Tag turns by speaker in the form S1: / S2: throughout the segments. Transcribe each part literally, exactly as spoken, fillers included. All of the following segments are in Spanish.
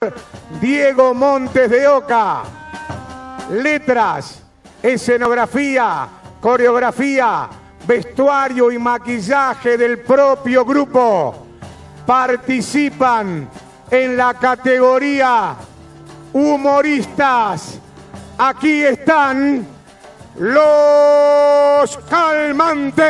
S1: Diego Montes de Oca. Letras, escenografía, coreografía, vestuario y maquillaje del propio grupo. Participan en la categoría humoristas. Aquí están los Calmantes.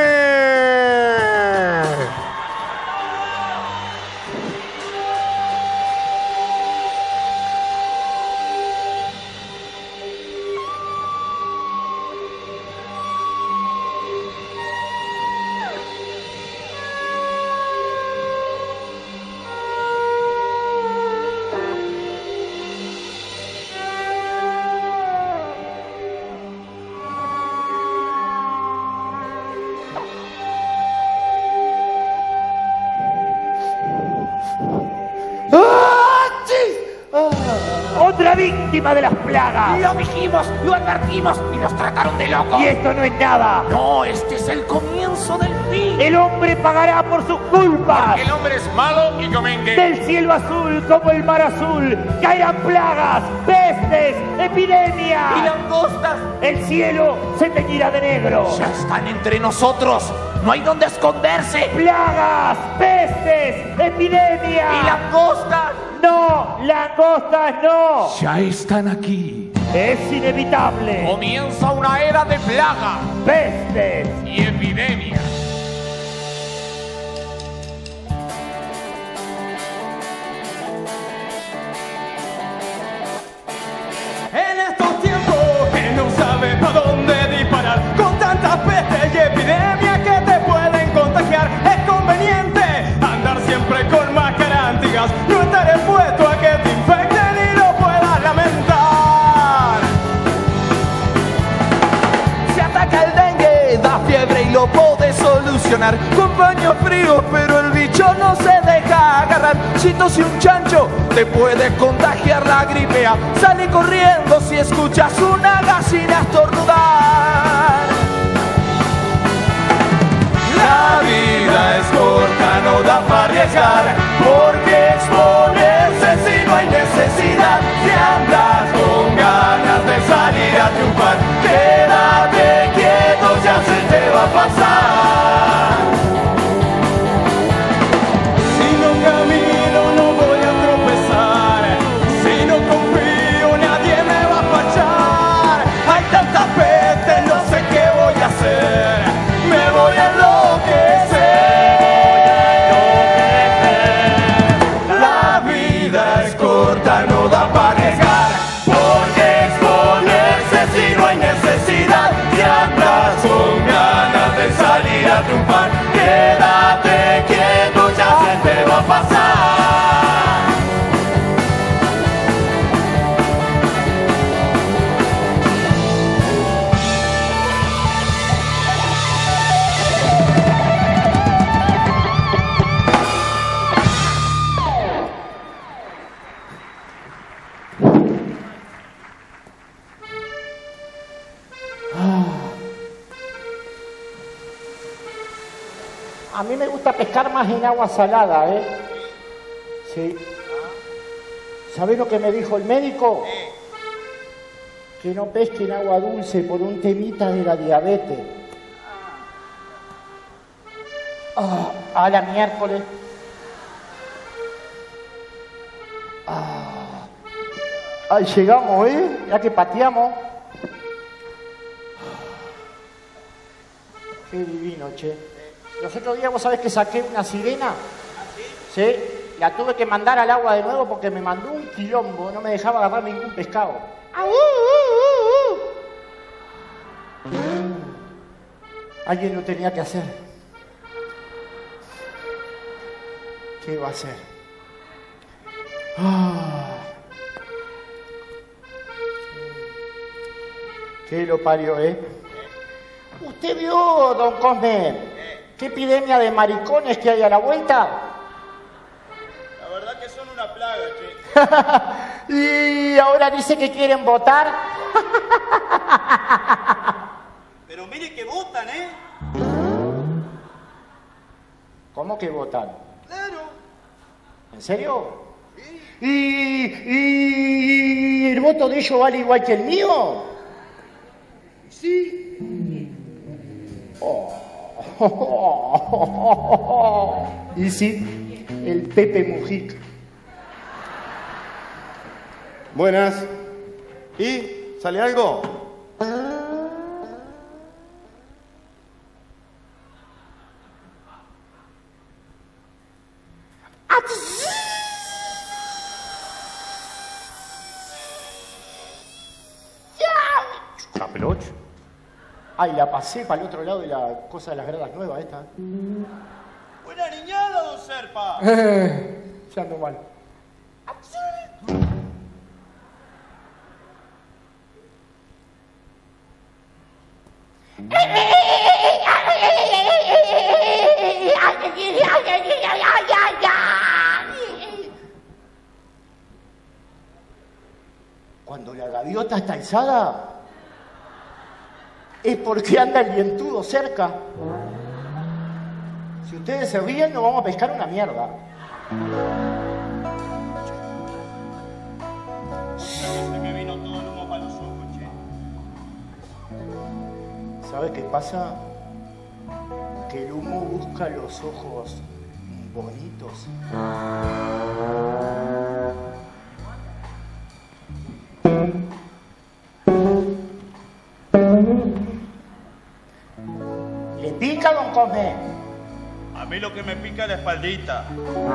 S2: Otra víctima de las plagas.
S3: Lo dijimos, lo advertimos y nos trataron de locos.
S2: Y esto no es nada.
S3: No, este es el comienzo del fin.
S2: El hombre pagará por sus culpas.
S4: Porque el hombre es malo y comente.
S2: Del cielo azul como el mar azul caerán plagas, pestes, epidemias
S3: y langostas.
S2: El cielo se teñirá de negro.
S3: Ya están entre nosotros. No hay donde esconderse.
S2: Plagas, pestes, epidemias
S3: y langostas.
S2: No, langostas no.
S3: Ya están aquí.
S2: Es inevitable.
S4: Comienza una era de plaga,
S2: pestes
S4: y epidemias.
S5: En estos tiempos que no sabe para dónde disparar, con tantas pestes y epidemias que te pueden contagiar, es conveniente andar siempre con máscara antigas, no estar expuesto a que te infecten y lo puedas lamentar. Si ataca el dengue, da fiebre y lo podés solucionar con paños fríos, pero el bicho no se deja agarrar. Si tose un chancho, te puede contagiar la gripe A. Sale corriendo si escuchas una gallina estornudar. La vida es corta, no da para arriesgar, porque exponerse si no hay necesidad. Si andas con ganas de salir a triunfar, quédate quieto, ya se te va a pasar. Si no camino no voy a tropezar, si no confío nadie me va a fachar. Hay tantas pestes, no sé qué voy a hacer, me voy a enloquecer. La vida es corta, no da para arriesgar, porque exponerse si no hay necesidad. Si andas con ganas de salir a triunfar, quédate quieto, ya se te va a pasar.
S2: A mí me gusta pescar más en agua salada, ¿eh? Sí. ¿Sabés lo que me dijo el médico? Que no pesque en agua dulce por un temita de la diabetes. Ah, a la miércoles. Ah. Ahí llegamos, ¿eh? Ya que pateamos. Qué divino, che. Los otros días, vos sabés que saqué una sirena. Sí, la tuve que mandar al agua de nuevo porque me mandó un quilombo, no me dejaba agarrar ningún pescado. Alguien lo tenía que hacer. ¿Qué iba a hacer? Ah. ¿Qué lo parió, eh? ¿Usted vio, don Cosme, qué epidemia de maricones que hay a la vuelta?
S6: La verdad que son una plaga, che.
S2: Y ahora dice que quieren votar.
S6: Pero mire que votan, ¿eh?
S2: ¿Cómo que votan?
S6: Claro.
S2: ¿En serio? ¿Y, y el voto de ellos vale igual que el mío?
S6: Sí.
S2: Oh. Y sí, el Pepe Mujica.
S6: Buenas. ¿Y? ¿Sale algo?
S2: Capeloch. Ay, la pasé para el otro lado de la cosa de las gradas nuevas esta.
S6: Buena niñada, don Serpa.
S2: Ya ando mal. Cuando la gaviota está alzada, es porque anda el vientudo cerca. Si ustedes se ríen, no vamos a pescar una mierda.
S6: Se me vino todo el humo para los ojos, che.
S2: ¿Sabes qué pasa? Que el humo busca los ojos bonitos. ¿Le pica, don Cosme?
S6: A mí lo que me pica es la espaldita.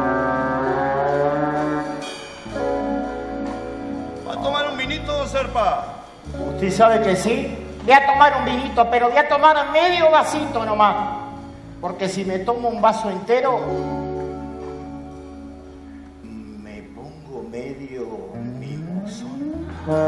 S6: ¿Va a tomar un vinito, don Serpa?
S2: Usted sabe que sí. Voy a tomar un vinito, pero voy a tomar medio vasito nomás. Porque si me tomo un vaso entero, me pongo medio mimosón.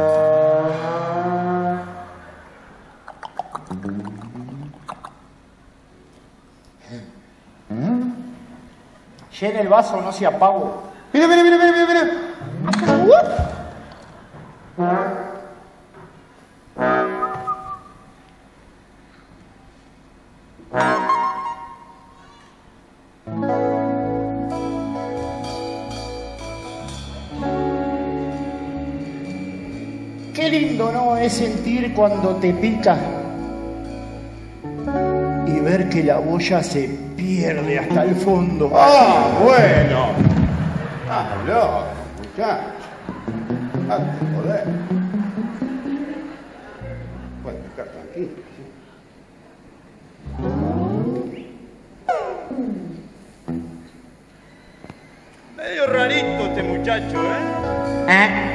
S2: Llena el vaso, no sea pavo.
S1: Mira, mira, mira, mira, mira.
S2: Qué lindo, ¿no? Es sentir cuando te pica y ver que la boya se pierde hasta el fondo.
S1: Ah, bueno. Ah, loco, muchacho. Ah, joder. Bueno, estar tranquilo.
S6: Medio rarito este muchacho, ¿eh?
S2: ¿Eh?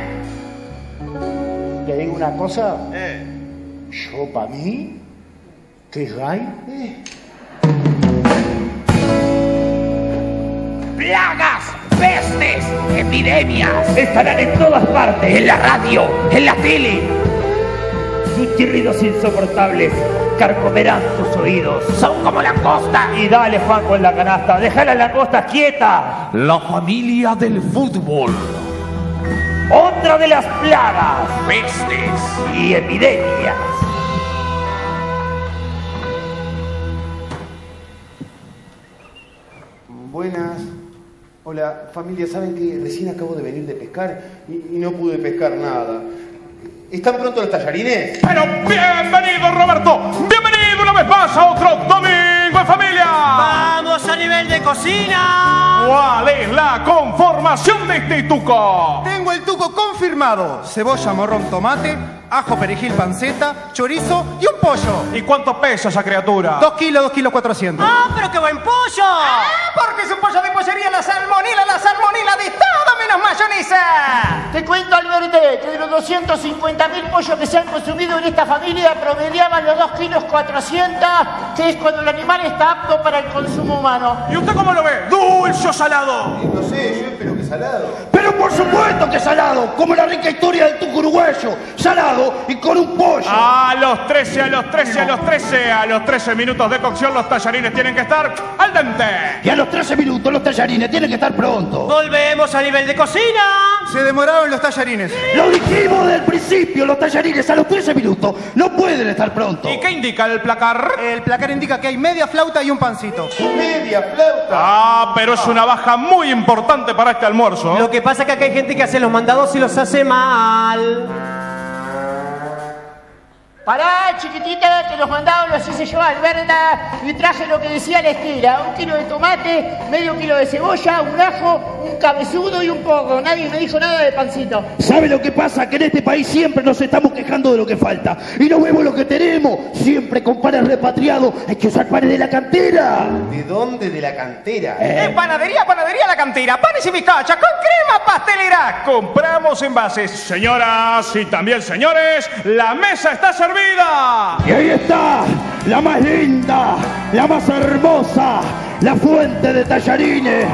S2: Le digo una cosa,
S6: Eh.
S2: yo para mí, que es gay, eh.
S3: Plagas, pestes, epidemias estarán en todas partes, en la radio, en la tele. Sus chirridos insoportables carcomerán tus oídos. Son como langosta.
S5: Y dale, Juanco, en la canasta. Deja las langostas quietas.
S3: La familia del fútbol.
S5: Otra de las plagas
S3: Pestes.
S5: y epidemias.
S1: Buenas. Hola, familia. ¿Saben que recién acabo de venir de pescar y, y no pude pescar nada? ¿Están pronto los tallarines?
S4: Pero bienvenido, Roberto. Bienvenido una vez más a otro Domingo en Familia.
S7: ¡Vamos a nivel de cocina!
S4: ¿Cuál es la conformación de este tuco?
S8: Tengo el tuco confirmado. Cebolla, morrón, tomate, ajo, perejil, panceta, chorizo y un pollo.
S4: ¿Y cuánto pesa esa criatura?
S8: Dos kilos, dos kilos cuatrocientos.
S7: ¡Ah, pero qué buen pollo!
S8: ¡Ah, porque es un pollo de pollería, la salmonila, la salmonila de todo menos mayonesa!
S2: Te cuento, Alberté, que de los doscientos cincuenta mil pollos que se han consumido en esta familia promediaban los dos kilos cuatrocientos, que es cuando el animal está apto para el consumo humano.
S4: ¿Y usted cómo lo ve? ¿Dulce o salado?
S1: No sé, yo espero que salado.
S9: Pero por supuesto que salado, como la rica historia del tuco uruguayo, salado y con un pollo.
S4: ¡A los trece, a los trece, a los trece, a los trece minutos de cocción los tallarines tienen que estar al dente.
S3: Y a los trece minutos los tallarines tienen que estar pronto.
S7: Volvemos a nivel de cocina.
S8: Se demoraron los tallarines.
S3: Lo dijimos desde el principio, los tallarines a los trece minutos no pueden estar pronto.
S4: ¿Y qué indica el placar?
S8: El placar indica que hay media flauta y un pancito.
S1: Media flauta.
S4: Ah, pero es una baja muy importante para este almuerzo.
S7: Lo que pasa es que acá hay gente que hace los mandados y los hace mal.
S2: Pará, chiquitita, que los mandados los hice yo, Alberta, y traje lo que decía la estela. Un kilo de tomate, medio kilo de cebolla, un ajo, un cabezudo y un porro. Nadie me dijo nada de pancito.
S3: ¿Sabe lo que pasa? Que en este país siempre nos estamos quejando de lo que falta. Y no vemos lo que tenemos. Siempre con panes repatriados. Hay que usar panes de la cantera.
S1: ¿De dónde? De la cantera.
S3: Eh.
S4: En panadería, panadería La Cantera, panes y bizcachas con crema pastelera. Compramos envases. Señoras y también señores, la mesa está servida.
S3: Y ahí está, la más linda, la más hermosa, la fuente de tallarines.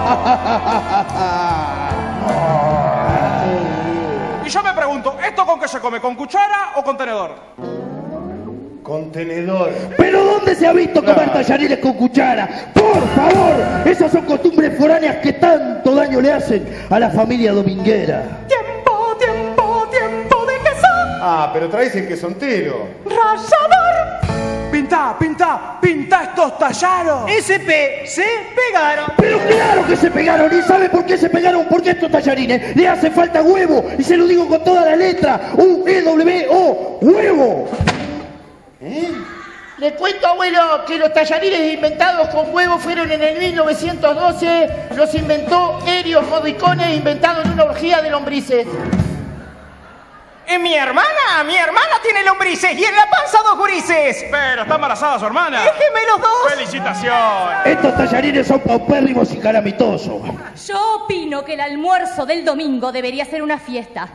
S4: Y yo me pregunto, ¿esto con qué se come? ¿Con cuchara o con tenedor?
S1: Contenedor.
S3: ¿Pero dónde se ha visto comer tallarines con cuchara? Por favor, esas son costumbres foráneas que tanto daño le hacen a la familia dominguera.
S7: Tiempo, tiempo, tiempo de queso.
S1: Ah, pero traes el queso entero.
S7: Rallador.
S5: Pinta, pinta, pinta estos tallaros.
S7: S P, se pegaron.
S3: Pero claro que se pegaron, ¿y sabe por qué se pegaron? Porque a estos tallarines le hace falta huevo, y se lo digo con toda la letra, U E W O, huevo.
S2: ¿Eh? Le cuento, abuelo, que los tallarines inventados con huevo fueron en el mil novecientos doce, los inventó Ennio Morricone, inventado en una orgía de lombrices.
S5: Y mi hermana, mi hermana tiene lombrices y en la panza dos gurises.
S4: Pero está embarazada su hermana.
S5: Déjeme los dos.
S4: ¡Felicitaciones!
S3: Estos tallarines son paupérrimos y calamitosos.
S9: Yo opino que el almuerzo del domingo debería ser una fiesta.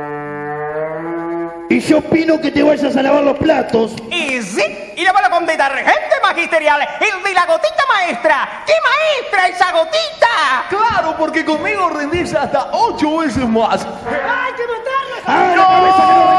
S3: Y yo opino que te vayas a lavar los platos.
S5: Y sí, y lavarlo con detergente magisterial, el de la gotita maestra. ¡Qué maestra esa gotita!
S10: Claro, porque conmigo rendís hasta ocho veces más.
S2: ¡Hay que matarlos!
S3: ¡Ah, la cabeza que no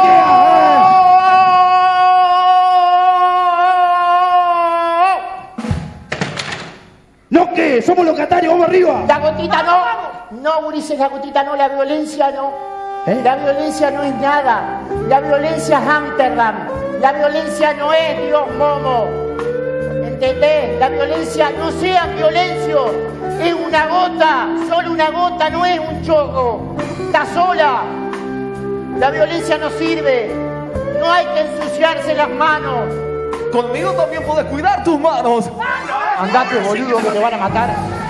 S3: requea! ¿No qué? Somos los catarios, vamos arriba.
S2: La gotita no. No, gurises, la gotita no, la violencia no.
S3: ¿Eh?
S2: La violencia no es nada. La violencia es Amsterdam. La violencia no es Dios Momo. ¿Entendés? La violencia no sea violencia. Es una gota. Solo una gota, no es un chorro. Está sola. La violencia no sirve. No hay que ensuciarse las manos.
S10: Conmigo también podés cuidar tus manos.
S2: Andate, boludo, que te van a matar.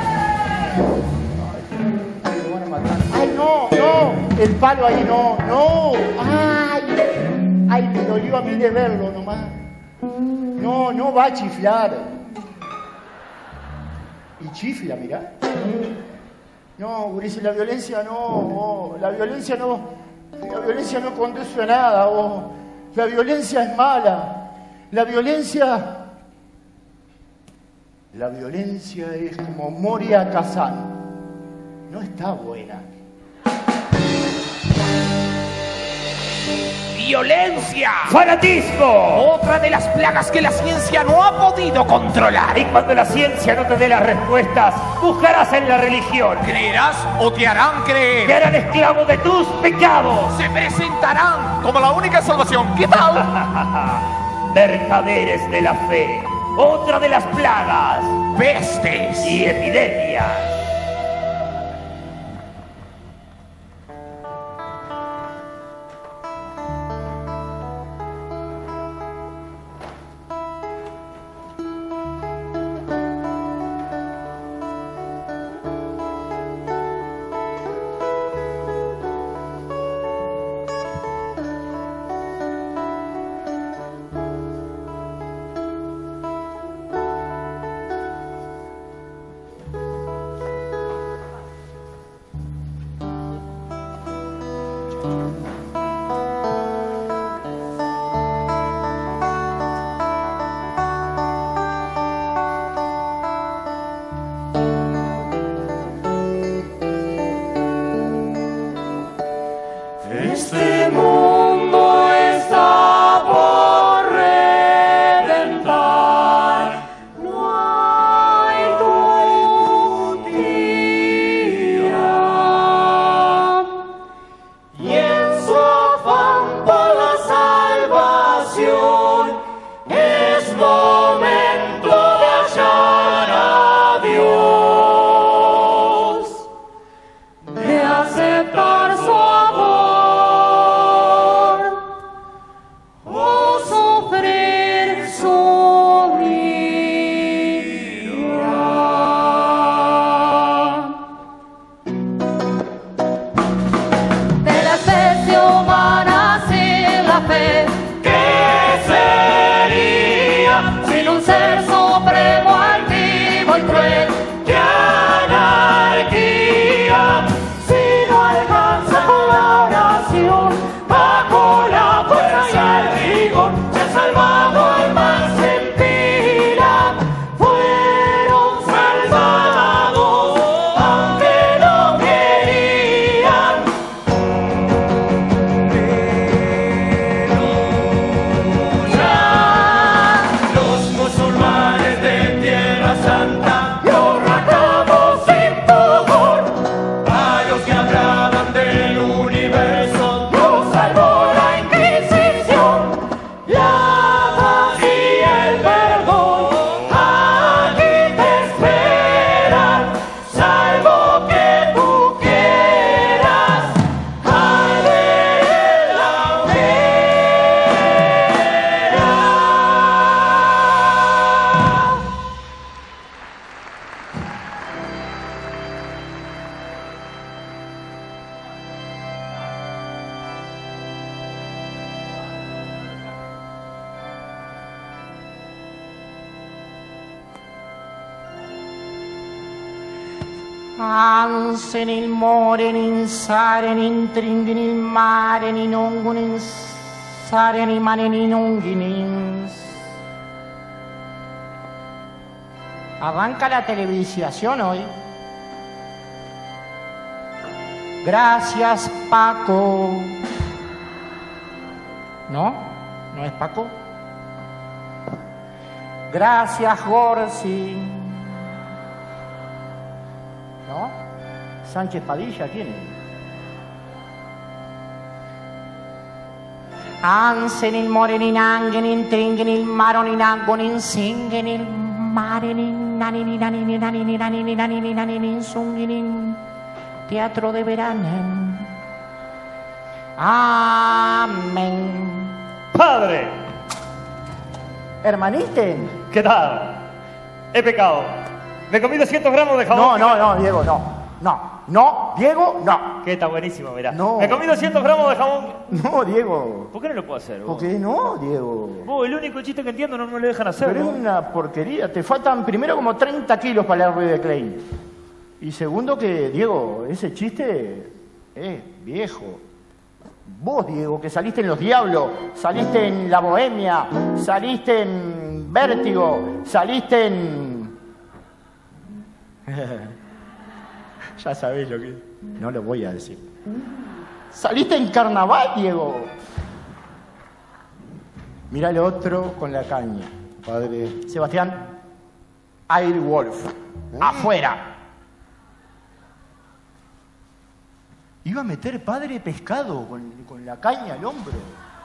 S2: Ay, no, no, el palo ahí no, no, ay, ay, me dolió a mí de verlo nomás. No, no va a chiflar. Y chifla, mirá. No, Gurice, la violencia no, oh, la violencia no, la violencia no conduce a nada, oh. La violencia es mala, la violencia, la violencia es como Moria Kazan, no está buena.
S3: Violencia.
S5: Fanatismo. Otra de las plagas que la ciencia no ha podido controlar.
S3: Y cuando la ciencia no te dé las respuestas, buscarás en la religión.
S5: ¿Creerás o te harán creer?
S3: Te harán esclavo de tus pecados.
S5: Se presentarán como la única salvación. ¿Qué tal?
S3: Mercaderes de la fe. Otra de las plagas.
S5: Pestes
S3: y epidemias.
S5: Este mundo está por
S2: Ansen il moren in saren in tringen il maren in ongun in saren in maren in ongin. Arranca la televisión hoy. Gracias, Paco. ¿No? ¿No es Paco? Gracias, Gorsi. ¿No? Sánchez Padilla, ¿quién es? Ansen il morenin angenin tringenin maronin angonin singenin marenin naninin naninin naninin naninin naninin naninin sunginin teatro de verano. Amén.
S3: ¡Padre!
S2: Hermaniten.
S3: ¿Qué tal? He pecado. Me comí doscientos gramos de jamón.
S2: No, no, no, Diego, no. No, no, Diego, no.
S3: Que está buenísimo, mirá.
S2: No.
S3: Me comí doscientos gramos de jamón.
S2: No, Diego.
S3: ¿Por qué no lo puedo hacer?
S2: ¿Por qué no, Diego?
S3: Vos, el único chiste que entiendo no me lo dejan hacer.
S2: Pero
S3: ¿no?
S2: es una porquería. Te faltan primero como treinta kilos para el Ruiz de Klein. Y segundo que, Diego, ese chiste es viejo. Vos, Diego, que saliste en Los Diablos, saliste en La Bohemia, saliste en Vértigo, saliste en... Ya sabés lo que... No lo voy a decir. Saliste en Carnaval, Diego. Mira el otro con la caña.
S1: Padre.
S2: Sebastián, Airwolf. ¿Eh? Afuera. Iba a meter padre pescado con, con la caña al hombro.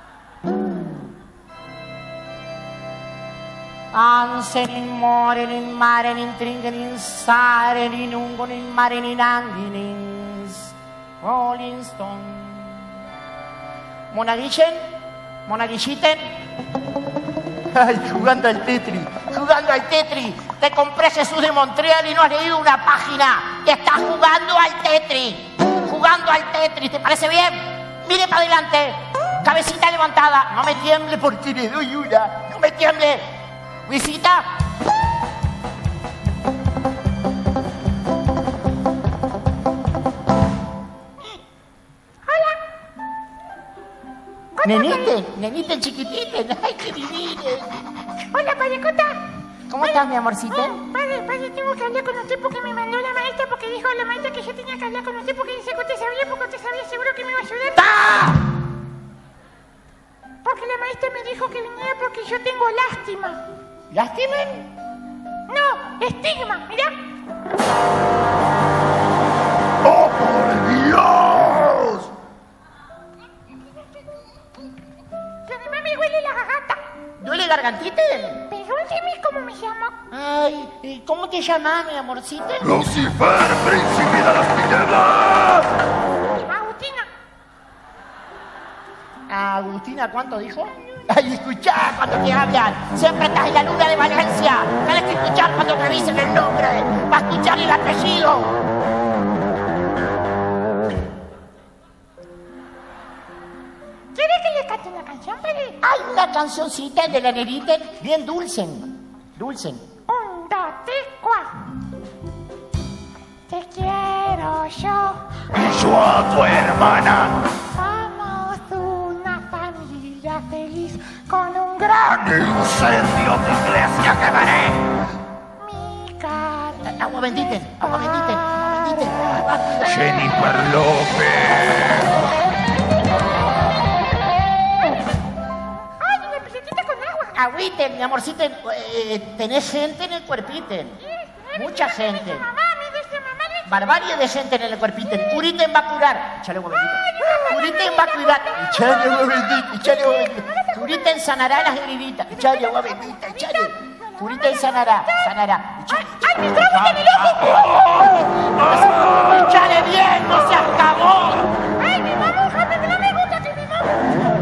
S2: Ansenin, morenin, marenin, tringenin, sarenin, ungonin, marenin, anginins, Rolling Stone. Monaguillen, monaguilliten. Ay, jugando al Tetris, jugando al Tetris. Te compré Jesús de Montreal y no has leído una página. Y estás jugando al Tetris. Jugando al Tetris, ¿te parece bien? Mire para adelante, cabecita levantada. No me tiemble porque le doy una. No me tiemble. Visita. Hola. Neniten, neniten chiquititen. Ay, qué divines.
S11: Hola, Payacota.
S2: ¿Cómo estás, mi amorcito?
S11: Oh, padre, padre, tengo que hablar con usted porque me mandó la maestra porque dijo la maestra que yo tenía que hablar con usted porque dice que usted sabía porque usted sabía seguro que me iba a ayudar.
S2: ¡Ah!
S11: Porque la maestra me dijo que viniera porque yo tengo lástima.
S2: ¿Lastimen?
S11: No, estigma, mirá.
S10: ¡Oh, por Dios!
S11: Que además me huele la garganta.
S2: ¿Duele gargantita?
S11: Pregúnteme cómo me llamo.
S2: Ay, ¿y cómo te llamas, mi amorcito?
S10: ¡Lucifer, príncipe de las tinieblas!
S11: Agustina.
S2: Agustina, ¿cuánto dijo? Ay, escuchá cuando te hablan. Siempre estás en la luna de Valencia. Tienes que escuchar cuando te dicen el nombre. Va a escuchar el apellido.
S11: ¿Quiere que le cante una canción, Peli?
S2: Hay una cancioncita de la nenita bien dulce. Dulce.
S11: Un, dos, tres, cuatro. Te quiero yo.
S10: Y yo a tu hermana.
S11: Somos una familia feliz con un gran
S10: Incendio de iglesia quemaré.
S11: mi cara.
S2: Agua bendita, agua bendita, agua bendita.
S10: Jennifer López.
S11: ¡Ay, una piletita con agua!
S2: Agüite, mi amorcito. Eh, tenés gente en el cuerpito. Mucha gente.
S11: Mamá, me dice mamá.
S2: Barbarie de gente en el cuerpito. Curiten va a curar. Echale agua bendita. Curiten va a cuidar. Echale agua bendita, echale agua bendita. Curiten sanará las heriditas. Echale agua bendita, echale. Curiten sanará, sanará. Echale.
S11: ¡Ay, mi trago está en el ojo!
S2: Echale bien, no seas cagón.
S11: ¡Ay, mi mamá! ¡No me gusta que mi mamá!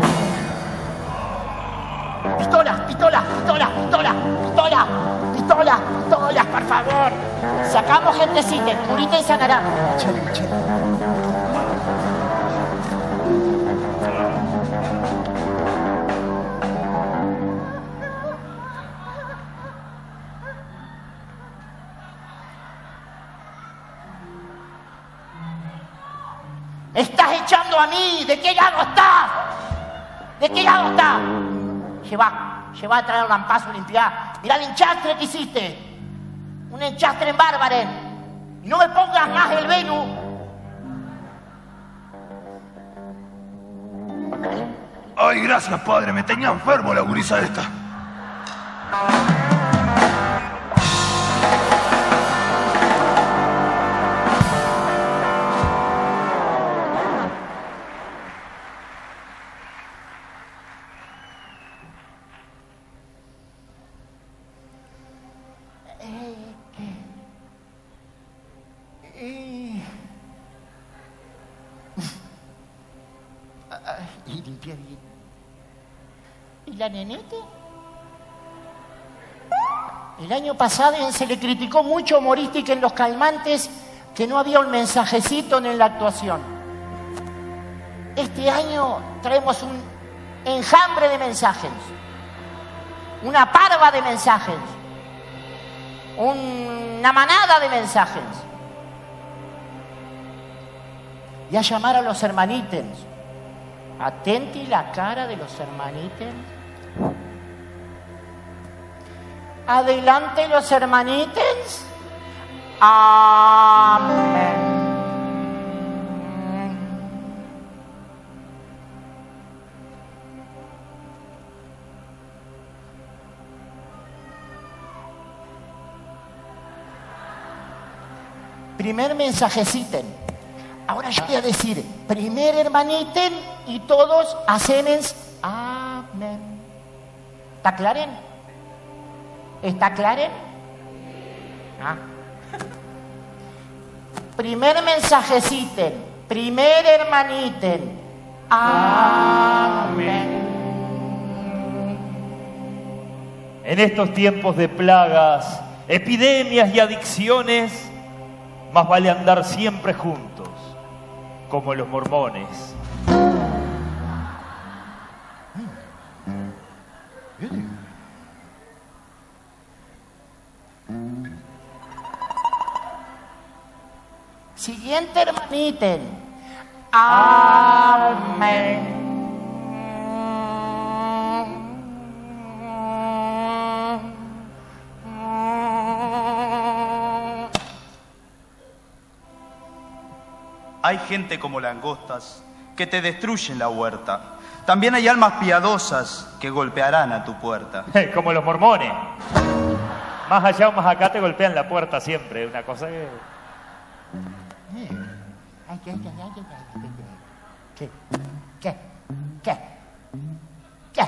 S2: Pistolas, pistolas, pistolas, pistolas, pistolas, pistolas, pistolas, por favor. Sacamos gentecita, curita y sanará. Echale, echale.
S12: a mí. ¿De qué lado estás? ¿De qué lado estás? Lleva, lleva a traer lampazo, limpiar. Mirá el enchastre que hiciste. Un enchastre en Bárbaren. Y no me pongas más el Venus.
S10: Ay, gracias, padre. Me tenía enfermo la gurisa esta.
S12: Y limpiar bien. ¿Y la nenete? El año pasado se le criticó mucho a Humorística en Los Calmantes que no había un mensajecito en la actuación. Este año traemos un enjambre de mensajes, una parva de mensajes, una manada de mensajes. Y a llamar a los hermanites. Atenti la cara de los hermanites. Adelante los hermanites. Amén. Primer mensajecito. Ahora yo voy a decir, primer hermaniten y todos hacemos amén. ¿Está claro? ¿Está claro? Ah. Primer mensajecito, primer hermaniten, amén.
S3: En estos tiempos de plagas, epidemias y adicciones, más vale andar siempre juntos, como los mormones.
S12: Siguiente hermaniten. Amén.
S6: Hay gente como langostas que te destruyen la huerta. También hay almas piadosas que golpearán a tu puerta.
S3: Como los mormones. Más allá o más acá te golpean la puerta siempre. Una cosa que...
S12: Ay, ay, ay, ay, ay, ay. ¿Qué? ¿Qué? ¿Qué? ¿Qué?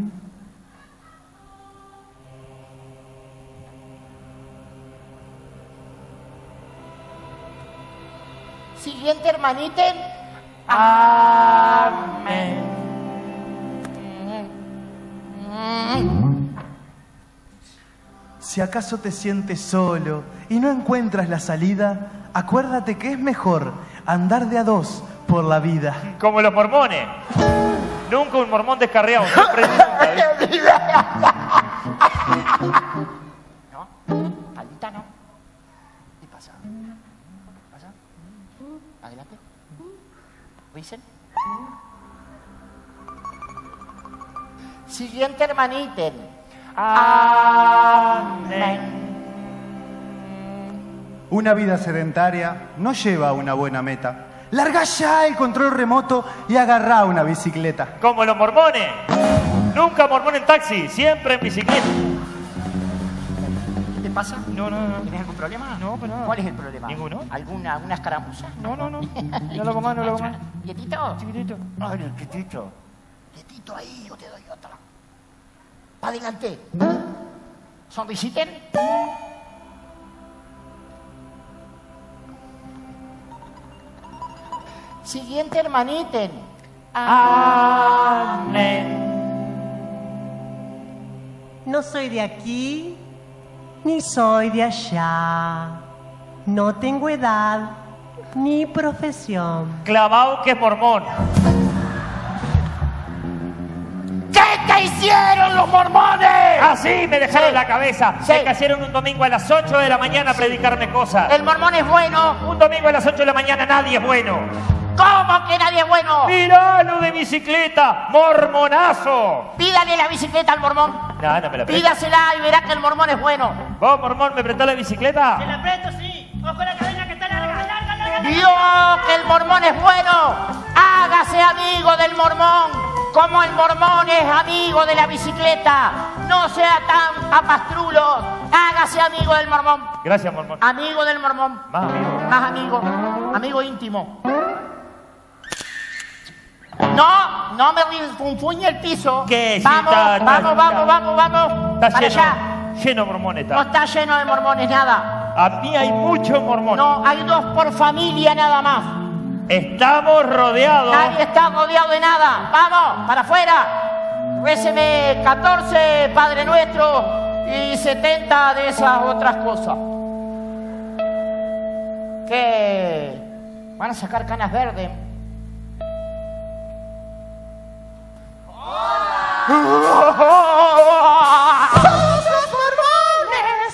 S12: Siguiente hermaniten. Amén.
S13: Si acaso te sientes solo y no encuentras la salida, acuérdate que es mejor andar de a dos por la vida.
S3: Como los mormones. Nunca un mormón descarriado. Siempre
S12: ¿No? Palita no. ¿Qué pasa? ¿Qué pasa? Adelante. ¿Dicen? Siguiente hermaniten. Amén.
S13: Una vida sedentaria no lleva a una buena meta. Larga ya el control remoto y agarrá una bicicleta.
S3: Como los mormones. Nunca mormón en taxi, siempre en bicicleta.
S12: ¿Qué te pasa?
S3: No, no, no.
S12: ¿Tienes algún problema?
S3: No, pero nada.
S12: ¿Cuál es el problema?
S3: Ninguno.
S12: ¿Alguna, alguna escaramuza?
S3: No, no, no. No lo comas, no lo comas.
S12: ¿Quietito?
S3: Chiquitito.
S12: Ay, quietito. Quietito ahí, yo te doy otra. Para adelante. Sonrisiten. Siguiente hermaniten. Amén.
S7: No soy de aquí, ni soy de allá. No tengo edad, ni profesión.
S3: Clavao que es mormón.
S12: ¿Qué te hicieron los mormones?
S3: Así me dejaron
S12: Sí.
S3: la cabeza.
S12: Sí.
S3: Me cayeron un domingo a las ocho de la mañana a predicarme cosas.
S12: El mormón es bueno.
S3: Un domingo a las ocho de la mañana nadie es bueno.
S12: ¿Cómo que nadie es bueno?
S3: Miralo de bicicleta, mormonazo.
S12: Pídale la bicicleta al mormón.
S3: No, no me la presto.
S12: Pídasela y verá que el mormón es bueno.
S3: ¿Vos, mormón, me prestás la bicicleta?
S12: Se la presto, sí. Ojo la cadena que está larga, larga, larga. Vio que el mormón es bueno. Hágase amigo del mormón. Como el mormón es amigo de la bicicleta. No sea tan apastrulo. Hágase amigo del mormón.
S3: Gracias, mormón.
S12: Amigo del mormón.
S3: Más amigo.
S12: Más amigo. Amigo íntimo. No, no me funfuñe el piso.
S3: ¿Qué?
S12: Vamos,
S3: Sí, está,
S12: vamos,
S3: está,
S12: vamos,
S3: está.
S12: vamos, vamos.
S3: Está
S12: Para
S3: lleno,
S12: allá.
S3: lleno mormones.
S12: No está lleno de mormones, nada.
S3: A mí hay muchos mormones.
S12: No, hay dos por familia nada más.
S3: Estamos rodeados.
S12: Nadie está rodeado de nada. Vamos, para afuera. Réceme catorce Padre Nuestro y setenta de esas otras cosas. ¿Qué? Van a sacar canas verdes.
S11: ¡Somos los mormones!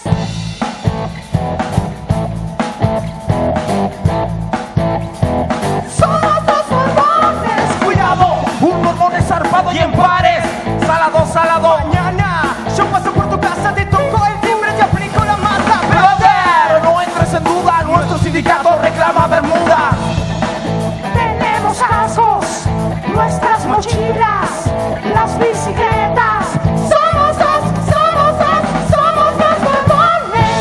S11: ¡Somos los mormones!
S5: Cuidado, un mormón es zarpado y en pares. Salado, salado. Mañana yo paso por tu casa, te toco el timbre, te aplico la mata. Brother, no entres en duda, nuestro sindicato reclama bermuda.
S11: Tenemos cascos, nuestras mochilas, las bicicletas. Somos dos, somos dos, somos dos mormones.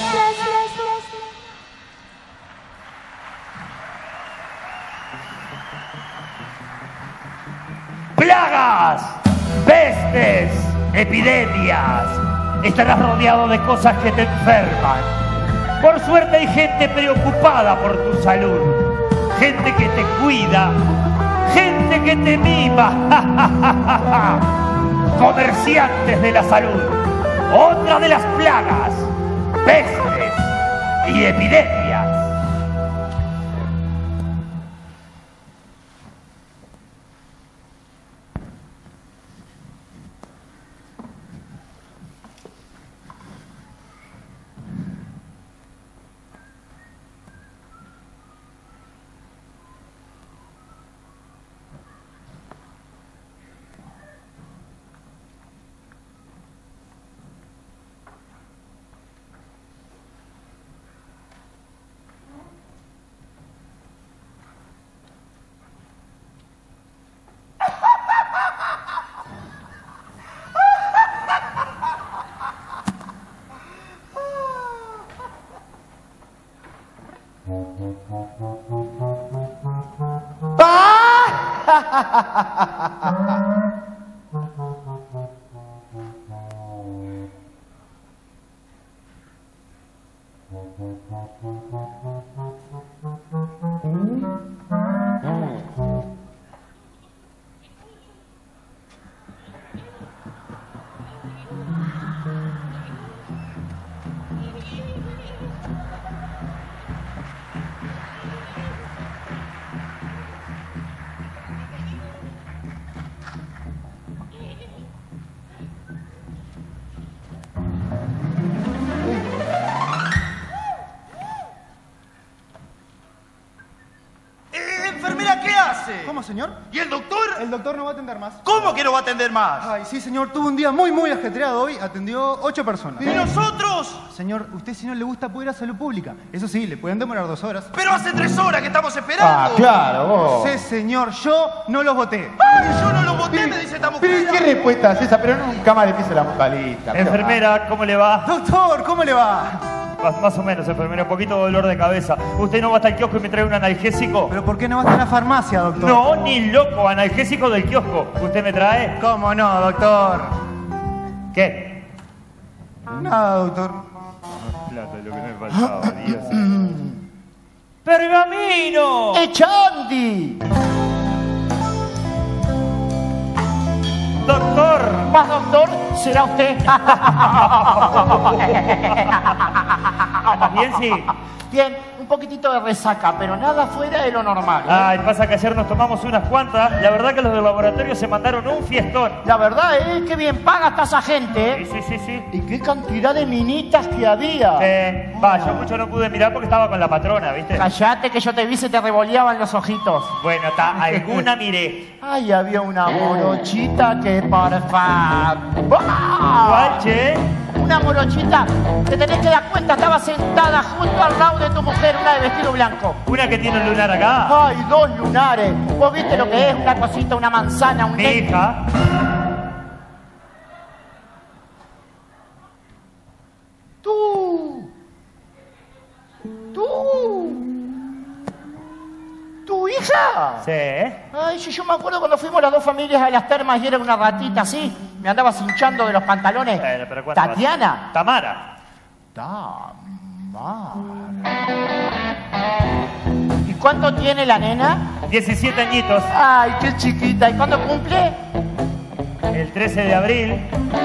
S3: Plagas, pestes, epidemias. Estarás rodeado de cosas que te enferman. Por suerte hay gente preocupada por tu salud. Gente que te cuida. Gente que te mima. Comerciantes de la salud. Otra de las plagas, pestes y epidemias.
S8: ¿Cómo, señor?
S6: ¿Y el doctor?
S8: El doctor no va a atender más.
S6: ¿Cómo que no va a atender más?
S8: Ay, sí, señor. Tuvo un día muy, muy ajetreado hoy. Atendió ocho personas.
S6: ¿Y nosotros?
S8: Señor, usted si no le gusta puede ir a salud pública. Eso sí, le pueden demorar dos horas.
S6: Pero hace tres horas que estamos esperando.
S1: Ah, claro, vos.
S8: Sí, señor. Yo no los voté.
S6: Ay, yo no los voté, me dice esta mujer.
S1: Pero ¿qué respuesta es esa? Pero nunca más le pise la palita.
S3: Enfermera, ¿cómo le va?
S8: Doctor, ¿cómo le va?
S3: Más, más o menos, enfermera, un poquito de dolor de cabeza. ¿Usted no va hasta el kiosco y me trae un analgésico?
S8: ¿Pero por qué no va hasta la farmacia, doctor?
S3: No, ni loco, analgésico del kiosco. ¿Usted me trae?
S8: ¿Cómo no, doctor?
S3: ¿Qué?
S8: Nada, doctor.
S3: Plata, lo que me faltaba, Dios. ¡Pergamino!
S12: ¡Echandi!
S3: Doctor.
S12: Más doctor será usted.
S3: ¿Bien, sí?
S12: Bien,
S2: un poquitito de resaca, pero nada fuera de lo normal. ¿eh?
S3: Ay, pasa que ayer nos tomamos unas cuantas. La verdad que los del laboratorio se mandaron un fiestón.
S2: La verdad, ¿eh? Qué bien paga está esa gente, ¿eh?
S3: Sí, sí, sí, sí.
S2: Y qué cantidad de minitas que había.
S3: Eh, va, yo mucho no pude mirar porque estaba con la patrona, ¿viste?
S2: Callate que yo te vi, se te revoleaban los ojitos.
S3: Bueno, ta, alguna miré.
S2: Ay, había una morochita que por favor.
S3: ¿Cuál, che?
S2: Una morochita, te tenés que dar cuenta, estaba sentada junto al lado de tu mujer, una de vestido blanco.
S3: ¿Una que tiene un lunar acá?
S2: Ay, dos lunares. ¿Vos viste lo que es? Una cosita, una manzana, un...
S3: Mi hija.
S2: Tú. Tú. ¿Tu hija?
S3: Sí.
S2: Ay, si yo me acuerdo cuando fuimos las dos familias a las termas y era una ratita así, me andaba hinchando de los pantalones.
S3: Bueno, pero ¿cuánto
S2: Tatiana.
S3: vas? Tamara.
S2: Tamara. ¿Y cuánto tiene la nena?
S3: diecisiete añitos.
S2: Ay, qué chiquita. ¿Y cuándo cumple?
S3: El trece de abril.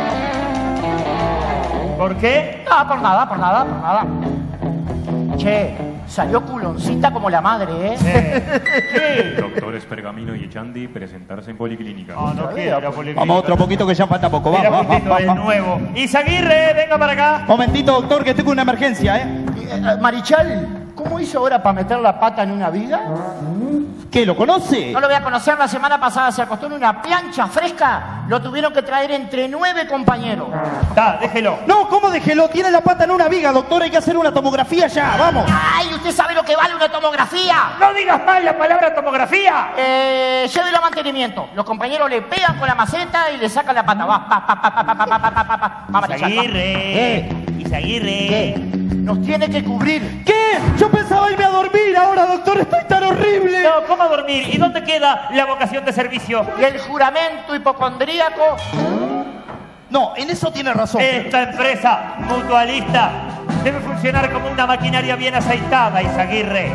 S3: ¿Por qué?
S2: No, por nada, por nada, por nada. Che, salió culoncita como la madre, ¿eh?
S3: Sí.
S14: Doctores Pergamino y Echandi presentarse en Policlínica.
S3: No, no quiero la policlínica.
S8: Vamos otro poquito que ya falta poco.
S3: Mira,
S8: Vamos,
S3: justito,
S8: vamos,
S3: el
S8: vamos.
S3: nuevo. Izaguirre, venga para acá.
S8: Momentito, doctor, que estoy con una emergencia, ¿eh?
S2: Eh, Marichal, ¿cómo hizo ahora para meter la pata en una viga?
S8: ¿Qué, lo conoce?
S2: No lo voy a conocer, la semana pasada se acostó en una plancha fresca, lo tuvieron que traer entre nueve compañeros.
S3: Está, déjelo.
S8: No, ¿cómo déjelo? Tiene la pata en una viga, doctor, hay que hacer una tomografía ya, vamos.
S2: ¡Ay, usted sabe lo que vale una tomografía!
S3: No digas mal la palabra tomografía.
S2: Eh, llévelo a mantenimiento. Los compañeros le pegan con la maceta y le sacan la pata. Va, pa, pa, pa, pa, pa, pa, pa, pa, pa, pa. Va, Marichal, va.
S3: Izaguirre.
S2: ¿Qué?
S3: Izaguirre.
S2: ¿Qué? Nos tiene que cubrir.
S8: ¿Qué? Yo pensaba irme a dormir ahora, doctor, estoy tan horrible.
S3: No, ¿cómo a dormir? ¿Y dónde queda la vocación de servicio?
S2: Y el juramento hipocondríaco.
S8: No, en eso tiene razón.
S3: Esta empresa mutualista debe funcionar como una maquinaria bien aceitada, Izaguirre.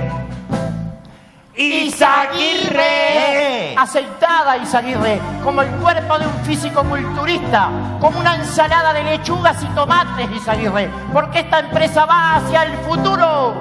S3: ¡Izaguirre!
S2: Aceitada, Izaguirre, como el cuerpo de un físico-culturista, como una ensalada de lechugas y tomates, Izaguirre, porque esta empresa va hacia el futuro.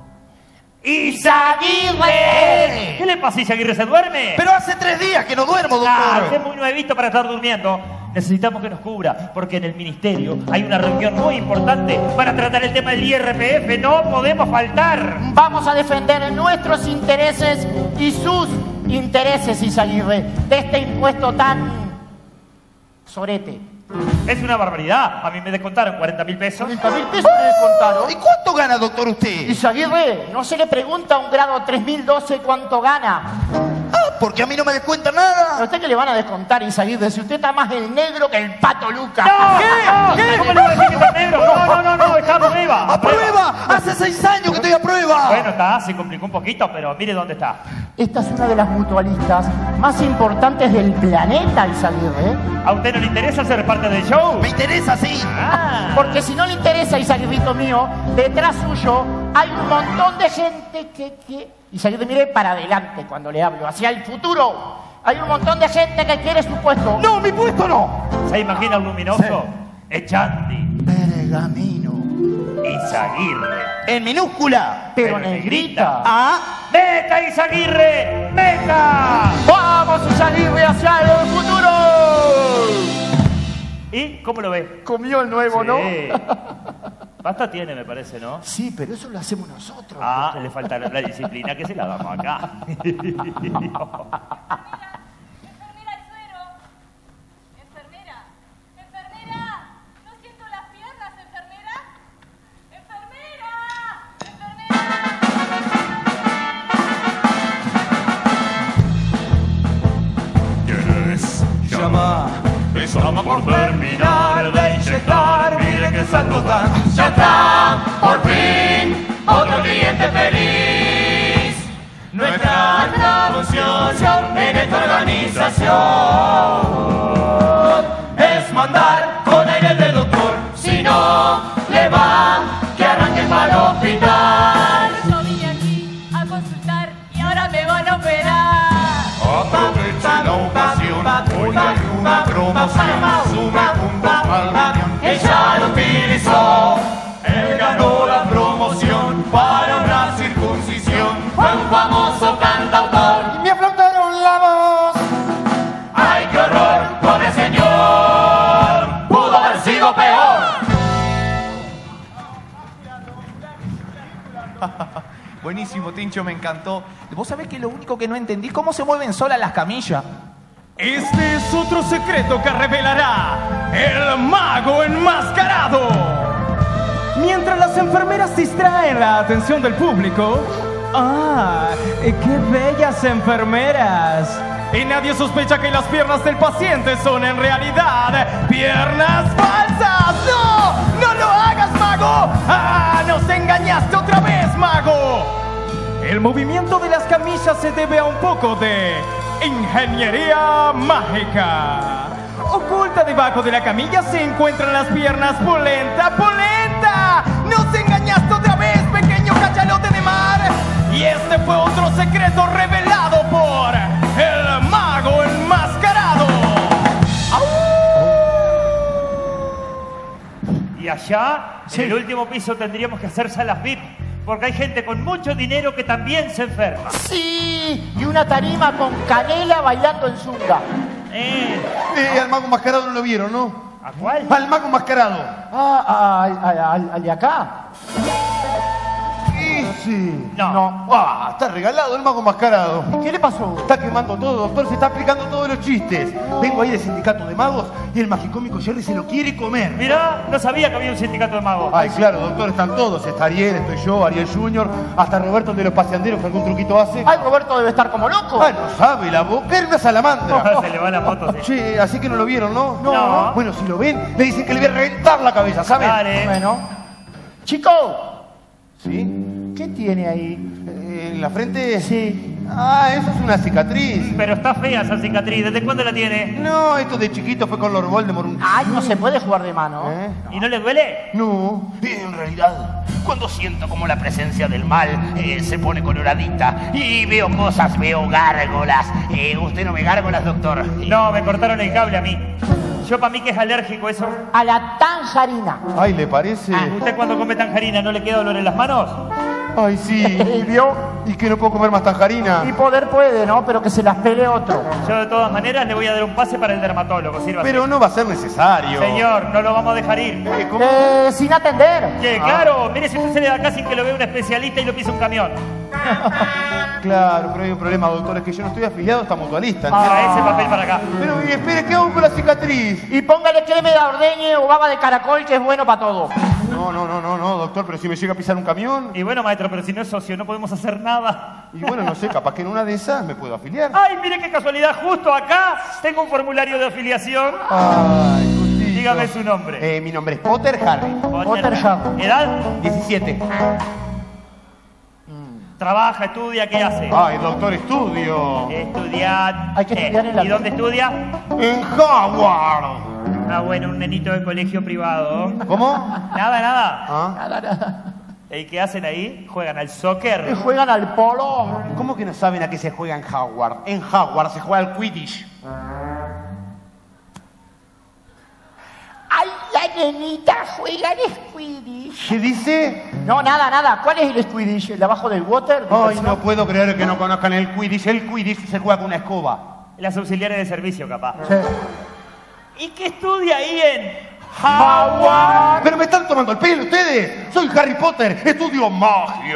S3: ¡Izaguirre! ¿Qué le pasa, Izaguirre? ¿Se duerme?
S8: Pero hace tres días que no duermo, doctor.
S3: Ah, usted es muy nuevito para estar durmiendo. Necesitamos que nos cubra, porque en el ministerio hay una reunión muy importante para tratar el tema del I R P F. No podemos faltar.
S2: Vamos a defender nuestros intereses y sus intereses, Izaguirre, de este impuesto tan sorete.
S3: Es una barbaridad. A mí me descontaron cuarenta mil pesos.
S2: cuarenta mil pesos me descontaron.
S8: ¿Y cuánto gana, doctor, usted?
S2: Izaguirre, no se le pregunta a un grado tres mil doce cuánto gana.
S8: Ah, porque a mí no me descuenta nada.
S2: ¿A usted qué le van a descontar, Izaguirre? Si usted está más el negro que el Pato Luca.
S3: ¡No!
S8: ¿Qué?
S3: No,
S8: ¿Qué?
S3: ¿Cómo le voy a decir que está negro? No, no, no, no, está a prueba.
S8: ¡A prueba! Hace seis años que estoy a prueba.
S3: Bueno, está, se complicó un poquito, pero mire dónde está.
S2: Esta es una de las mutualistas más importantes del planeta, Izaguirre.
S3: ¿A usted no le interesa ser parte del show?
S8: Me interesa, sí.
S3: Ah.
S2: Porque si no le interesa, Izaguirrito mío, detrás suyo hay un montón de gente que... que... Izaguirre, mire para adelante cuando le hablo, hacia el futuro. Hay un montón de gente que quiere su puesto.
S8: No, mi puesto no.
S3: ¿Se imagina un luminoso?
S8: Sí.
S3: Echandi.
S2: Pergamino.
S3: Izaguirre.
S8: En minúscula.
S2: Pero negrita.
S8: Ah.
S3: ¡Meca, Izaguirre! ¡Meca!
S2: ¡Vamos, Izaguirre, hacia el futuro!
S3: ¿Y cómo lo ve?
S2: Comió el nuevo,
S3: Sí.
S2: ¿no?
S3: Pasta tiene, me parece, ¿no?
S2: Sí, pero eso lo hacemos nosotros.
S3: Ah, le falta la, la disciplina que se la damos acá.
S9: Enfermera, el suero. Enfermera, enfermera. No siento las piernas, enfermera. Enfermera,
S14: ¿Quién es?
S5: Llama.
S14: Estamos por terminar de inyectar. Miren que salto tan.
S5: Ya está, por fin, otro cliente feliz. Nuestra función en esta organización es mandar con aire de doctor. Si no, le va que arranque para el hospital.
S9: Yo vine aquí a consultar y ahora me van a operar.
S14: Aproveche la ocasión. Hoy hay una promoción. Sube puntos al riñón.
S5: Ella lo utilizó, él ganó la promoción para una cirugía. buenísimo, Tincho, me encantó. Vos sabés que lo único que no entendí, ¿cómo se mueven solas las camillas?
S4: Este es otro secreto que revelará el mago enmascarado. Mientras las enfermeras distraen la atención del público. ¡Ah! ¡Qué bellas enfermeras! Y nadie sospecha que las piernas del paciente son en realidad piernas falsas. ¡No! ¡No lo hagas, mago! ¡Ah! ¡Nos engañaste otra vez, mago! El movimiento de las camillas se debe a un poco de ingeniería mágica. Oculta debajo de la camilla se encuentran las piernas polenta, polenta. ¡Nos engañaste otra vez, pequeño cachalote de mar! Y este fue otro secreto revelado por el mago enmascarado.
S3: Y allá, sí, en el último piso tendríamos que hacer salas V I P, porque hay gente con mucho dinero que también se enferma.
S2: Sí, y una tarima con Canela bailando en zunga.
S3: Eh.
S1: Eh, al mago enmascarado no lo vieron, ¿no?
S3: ¿A cuál?
S1: Al mago enmascarado.
S2: Ah, al, al, al, al de acá.
S1: Sí, sí.
S3: No.
S2: No.
S1: Ah, está regalado el mago enmascarado.
S2: ¿Qué le pasó?
S1: Está quemando todo, doctor, se está aplicando todos los chistes. Vengo ahí del sindicato de magos y el magicómico Jerry se lo quiere comer.
S3: Mirá, no sabía que había un sindicato de magos.
S1: Ay, claro, doctor, están todos. Está Ariel, estoy yo, Ariel junior, hasta Roberto el de los paseanderos que algún truquito hace.
S2: Ay, Roberto debe estar como loco.
S1: Ah, no sabe la boca, era una salamandra.
S3: Se le va la moto, sí.
S1: Che, así que no lo vieron, ¿no?
S3: No.
S1: Bueno, si lo ven, le dicen que le voy a reventar la cabeza, ¿saben?
S3: Dale.
S2: Bueno. Chico,
S1: ¿Sí?
S2: ¿qué tiene ahí?
S1: Eh, ¿En la frente?
S2: Sí.
S1: Ah, eso es una cicatriz.
S3: Pero está fea esa cicatriz. ¿Desde cuándo la tiene?
S1: No, esto de chiquito fue con Lord Voldemort. Un...
S2: Ay, no se puede jugar de mano.
S1: ¿Eh?
S3: ¿Y no le duele?
S1: No.
S3: En realidad, cuando siento como la presencia del mal eh, se pone coloradita y veo cosas, veo gárgolas. Eh, ¿Usted no ve gárgolas, doctor? No, me cortaron el cable a mí. Yo para mí que es alérgico eso.
S2: A la tanjarina.
S1: Ay, ¿le parece?
S3: ¿Usted cuando come tanjarina no le queda dolor en las manos?
S1: Ay, sí.
S2: ¿Y vio?
S1: ¿Y que no puedo comer más tanjarina?
S2: Y poder puede, ¿no? Pero que se las pele otro.
S3: Yo de todas maneras le voy a dar un pase para el dermatólogo, sirva.
S1: Pero no va a ser necesario.
S3: Señor, no lo vamos a dejar ir.
S1: Eh, ¿cómo?
S2: Eh, sin atender.
S3: Que
S1: Ah.
S3: claro, mire si usted se le da acá sin que lo vea un especialista y lo pisa un camión.
S1: Claro, pero hay un problema, doctor, es que yo no estoy afiliado a esta mutualista.
S3: Ah, ese papel para acá.
S1: Pero, y espere, ¿qué hago con la cicatriz?
S2: Y póngale crema de ordeñe o baba de caracol, que es bueno para todo.
S1: No, no, no, no, no, doctor, pero si me llega a pisar un camión.
S3: Y bueno, maestro, pero si no es socio, no podemos hacer nada.
S1: Y bueno, no sé, capaz que en una de esas me puedo afiliar.
S3: Ay, mire qué casualidad, justo acá tengo un formulario de afiliación.
S1: Ay, justito.
S3: Dígame su nombre.
S1: Eh, mi nombre es Potter Harry.
S2: Potter Harry.
S3: ¿Edad?
S1: diecisiete.
S3: Trabaja, estudia, ¿qué hace?
S1: Ay, doctor, estudio.
S3: Estudiar.
S2: Hay que estudiar en la-
S3: ¿Y dónde estudia?
S1: En Howard.
S3: Ah, bueno, un nenito de colegio privado.
S1: ¿Cómo?
S3: Nada, nada.
S1: ¿Ah?
S2: Nada, nada.
S3: ¿Y qué hacen ahí? ¿Juegan al soccer?
S2: Y juegan al polo.
S1: ¿Cómo que no saben a qué se juega en Howard? En Howard se juega al Quidditch.
S2: Ay, la nenita juega al Squidditch.
S1: ¿Qué dice?
S2: No, nada, nada. ¿Cuál es el Squidditch? ¿El de abajo del water?
S1: Ay, no puedo creer que no conozcan el Quidditch. El Quidditch se juega con una escoba.
S3: Las auxiliares de servicio, capaz.
S2: Sí.
S3: ¿Y qué estudia ahí en
S2: Howard?
S1: Pero me están tomando el pelo ustedes. Soy Harry Potter, estudio magia.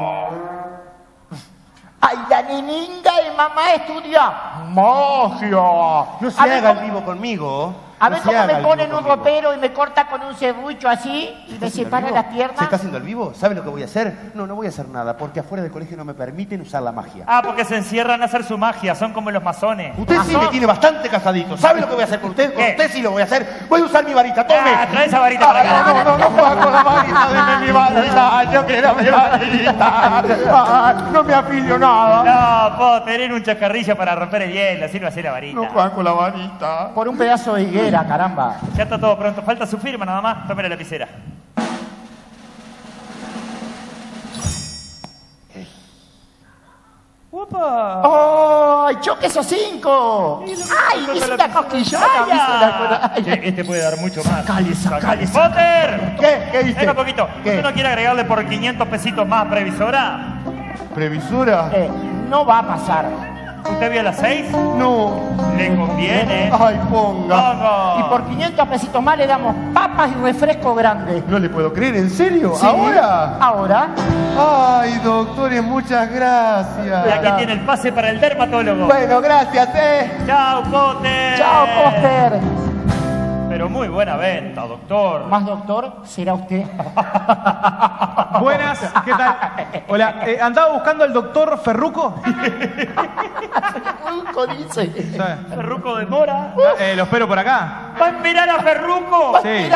S2: Ay, la neninga de mamá estudia magia.
S1: No se
S2: A ver,
S1: haga el
S2: ¿cómo-
S1: vivo conmigo.
S2: A
S1: No
S2: ver
S1: se
S2: cómo
S1: haga
S2: me
S1: el
S2: ponen
S1: vivo
S2: un
S1: conmigo.
S2: ropero y me corta con un serrucho así y me
S1: ¿Está haciendo
S2: separa
S1: el
S2: las
S1: vivo?
S2: piernas.
S1: ¿Se está haciendo el vivo? ¿Sabe lo que voy a hacer? No, no voy a hacer nada, porque afuera del colegio no me permiten usar la magia.
S3: Ah, porque se encierran a hacer su magia, son como los masones.
S1: Usted sí me tiene bastante casadito. ¿Sabe lo que voy a hacer con usted? Con
S3: ¿Qué?
S1: usted sí lo voy a hacer. Voy a usar mi varita. ¡Tome!
S3: Ah, trae esa varita para acá.
S1: No, no, no, no juega con la varita. Deme mi varita. Yo quiero mi varita. Ah, no me afilio nada.
S3: No, puedo tener un chascarrillo para romper el hielo, sirva así la varita.
S1: No juega con la varita.
S2: Por un pedazo de higuera, caramba.
S3: Ya está todo pronto, falta su firma nada más. Tome la lapicera. ¡Opa!
S2: ¡Ay, choque esos cinco! ¡Ay, hice una cosquillona!
S3: ¡Ay,
S2: hice una- ay,
S3: Che, este puede dar mucho más.
S2: Sacale, sacale,
S3: ¡Potter!
S1: ¿Qué? ¿Qué dice?
S3: Venga un poquito.
S1: ¿Qué?
S3: ¿Usted no quiere agregarle por quinientos pesitos más previsora?
S1: ¿Previsora?
S2: Eh, no va a pasar.
S3: ¿Usted vio a las seis?
S1: No.
S3: Le conviene.
S1: Ay, ponga.
S2: Y
S3: Pongo.
S2: por quinientos pesitos más le damos papas y refresco grande.
S1: No le puedo creer, ¿en serio?
S2: Sí,
S1: ¿Ahora?
S2: Ahora.
S1: Ay, doctores, muchas gracias.
S3: Y aquí tiene el pase para el dermatólogo.
S1: Bueno, gracias, eh.
S3: Chao, Potter.
S2: Chao, Potter.
S3: Pero muy buena venta, doctor.
S2: ¿Más doctor? ¿Será usted?
S5: Buenas, ¿qué tal? Hola, eh, ¿andaba buscando al doctor Ferruco?
S2: Ferruco dice.
S5: Sí.
S3: Ferruco de Mora.
S5: Eh, lo espero por acá.
S3: ¿Va a mirar a Ferruco?
S5: Sí.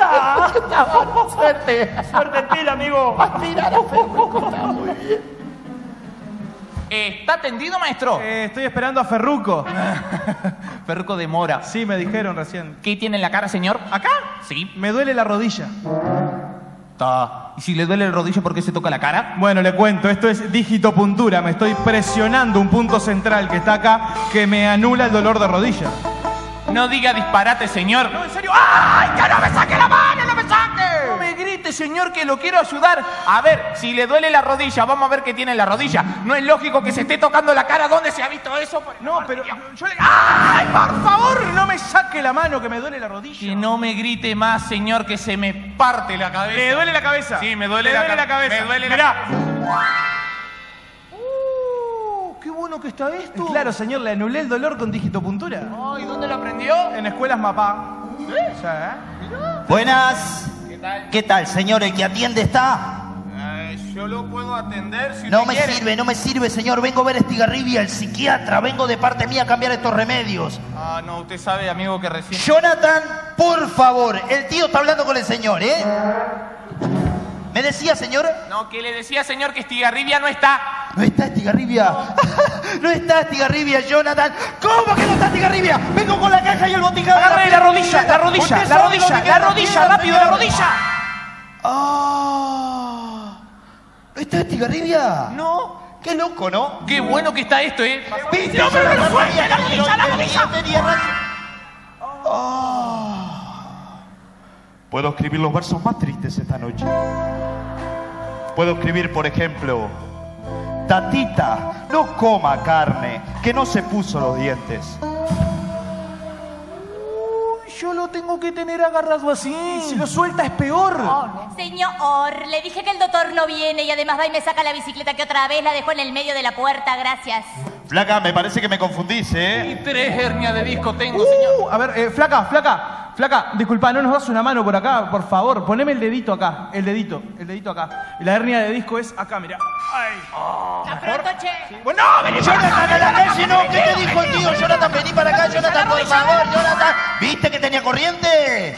S2: Suerte.
S3: Suerte en ti, amigo.
S2: Va a mirar a Ferruco, está muy bien.
S15: ¿Está atendido, maestro?
S5: Eh, estoy esperando a Ferruco.
S15: Ferruco de Mora.
S5: Sí, me dijeron recién.
S15: ¿Qué tiene en la cara, señor?
S5: ¿Acá?
S15: Sí.
S5: Me duele la rodilla.
S15: Ta. ¿Y si le duele el rodillo, por qué se toca la cara?
S5: Bueno, le cuento, esto es digitopuntura. Me estoy presionando un punto central que está acá que me anula el dolor de rodilla.
S15: No diga disparate, señor.
S5: No, en serio.
S15: ¡Ay, que no me saque la mano, no me saque! No me grite, señor, que lo quiero ayudar. A ver, si le duele la rodilla, vamos a ver qué tiene en la rodilla. No es lógico que se esté tocando la cara. ¿Dónde se ha visto eso?
S5: No, pero yo le... ¡Ay, por favor! No me saque la mano, que me duele la rodilla.
S15: Que no me grite más, señor, que se me parte la cabeza.
S5: ¿Le duele la cabeza?
S15: Sí, me duele,
S5: me
S15: la,
S5: duele la cabeza.
S15: Me duele
S5: Mirá.
S15: la
S5: ¡Qué bueno que está esto! Claro, señor, le anulé el dolor con digitopuntura.
S15: Ay, ¿dónde lo aprendió?
S5: En Escuelas Mapá.
S15: ¿Sí?
S5: Sí, ¿eh?
S16: Buenas.
S15: ¿Qué tal?
S16: ¿Qué tal, señor? ¿El que atiende está?
S15: Eh, yo lo puedo atender si
S16: No
S15: usted
S16: me
S15: quiere.
S16: sirve, no me sirve, señor. Vengo a ver a Estigarribia, el psiquiatra. Vengo de parte mía a cambiar estos remedios.
S15: Ah, no, usted sabe, amigo, que recién...
S16: Jonathan, por favor. El tío está hablando con el señor, ¿eh? ¿Me decía, señor?
S15: No, que le decía, señor, que Estigarribia no está.
S16: ¿No está Estigarribia? No está Estigarribia, Jonathan. ¿Cómo que no está Estigarribia? Vengo con la caja y el boticario.
S15: Agarre la rodilla, la rodilla, la rodilla, la rodilla, rápido, la rodilla.
S16: Ah, ¿no está Estigarribia?
S15: No.
S16: Qué loco, ¿no?
S15: Qué bueno que está esto, ¿eh?
S16: ¿Viste?
S15: No, pero no suelte, la rodilla, la rodilla.
S16: Tenía razón. Ah.
S6: Puedo escribir los versos más tristes esta noche. Puedo escribir, por ejemplo, Tatita, no coma carne, que no se puso los dientes.
S5: Yo lo tengo que tener agarrado así. Si lo suelta es peor.
S9: Señor, le dije que el doctor no viene y además va y me saca la bicicleta que otra vez la dejó en el medio de la puerta. Gracias.
S6: Flaca, me parece que me confundís, ¿eh?
S15: Y tres hernias de disco tengo,
S5: Uh,
S15: señor.
S5: a ver, eh, flaca, flaca. Flaca, disculpa, ¿no nos das una mano por acá? Por favor, poneme el dedito acá. El dedito, el dedito acá. Y la hernia de disco es acá, mirá. Ay.
S9: Hasta pronto, che.
S5: Bueno, no, vení,
S16: Jonathan, a la calle no. ¿Qué te dijo el tío? Jonathan, vení para acá, Jonathan, por favor, Jonathan. ¿Viste que tenía corriente?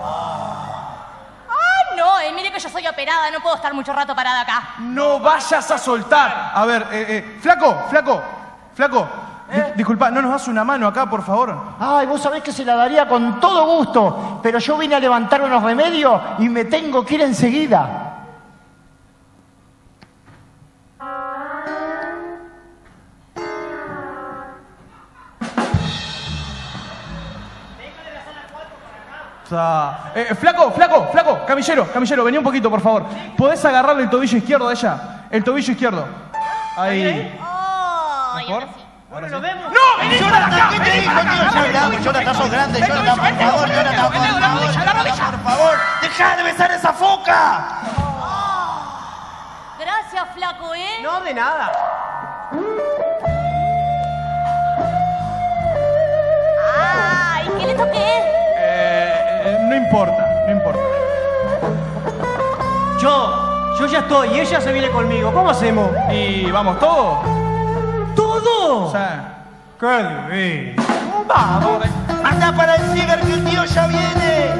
S9: Ah, no, eh, mire que yo soy operada, no puedo estar mucho rato parada acá.
S5: no vayas a soltar. A ver, eh, eh, flaco, flaco, flaco. Di- disculpa, ¿no nos das una mano acá, por favor?
S2: Ay, vos sabés que se la daría con todo gusto, pero yo vine a levantar unos remedios y me tengo que ir enseguida.
S5: Sa- Eh, flaco, flaco, flaco, camillero, camillero, vení un poquito, por favor. ¿Podés agarrarle el tobillo izquierdo a ella? El tobillo izquierdo. Ahí.
S9: Ay,
S5: ¿Mejor?
S9: ahora sí.
S5: Ahora nos vemos.
S15: ¡No! ¡Vení para
S16: Jonathan,
S15: acá!
S16: ¿qué te
S15: ¡Vení
S16: dijo,
S15: para
S16: tío?
S15: acá!
S16: Jonathan, Jonathan, sos grande, Jonathan, por favor, Jonathan, por favor,
S15: la rodilla, la rodilla.
S16: por favor. ¡Deja de besar esa foca!
S9: Gracias, flaco, ¿eh?
S7: No, de nada.
S9: Ay, ¿qué le toqué?
S5: Eh, eh, no importa, no importa.
S7: Yo, yo ya estoy y ella se viene conmigo. ¿Cómo hacemos?
S5: ¿Y vamos todos?
S7: ¿Todo?
S5: O sea,
S7: ¡Qué bien! ¡Vamos!
S16: Anda para el ciber que el tío ya viene.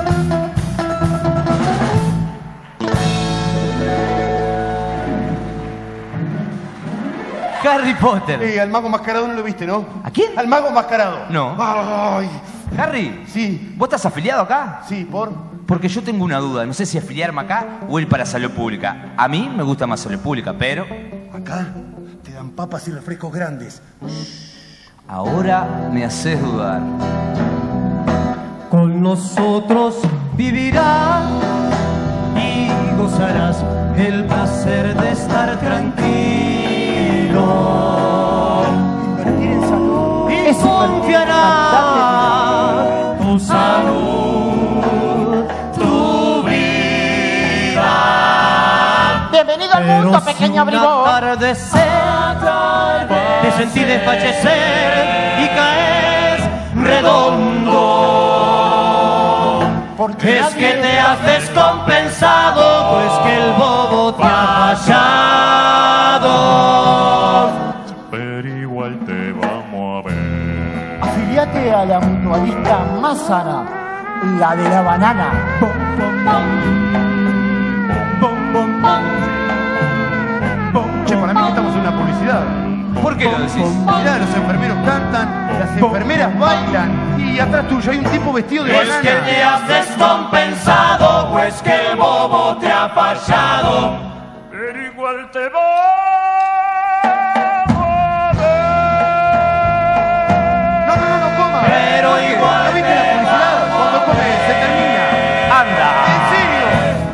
S17: Harry Potter.
S1: Eh, al mago mascarado no lo viste, ¿no?
S17: ¿A quién?
S1: Al mago mascarado.
S17: No.
S1: Ay.
S17: Harry,
S1: Sí,
S17: ¿vos estás afiliado acá?
S1: sí, por...
S17: Porque yo tengo una duda, no sé si afiliarme acá o ir para salud pública. A mí me gusta más salud pública, pero
S1: Acá te dan papas y refrescos grandes.
S17: ahora me haces dudar.
S7: Con nosotros vivirás y gozarás el placer de estar tranquilo.
S2: Invertir en salud.
S7: Y confiarás tus
S2: mundo, pequeño bribón.
S7: Te sentí desfallecer y caes redondo. Porque es que te has descompensado, pues que el bobo te ha fallado.
S14: Pero igual te vamos a ver.
S2: Afiliate a la mutualista más sana, la de la banana.
S1: Che, para mí que estamos en una publicidad.
S17: ¿Por qué lo decís?
S1: Mirá, los enfermeros cantan, las enfermeras bailan y atrás tuyo hay un tipo vestido de
S7: Es
S1: banana.
S7: que te has descompensado, pues que el bobo te ha fallado.
S14: Pero igual te vamos a ver.
S1: No, no, no, no coma.
S7: Pero igual
S1: ¿No viste la publicidad? Cuando come se termina.
S15: Anda.
S1: ¿En serio?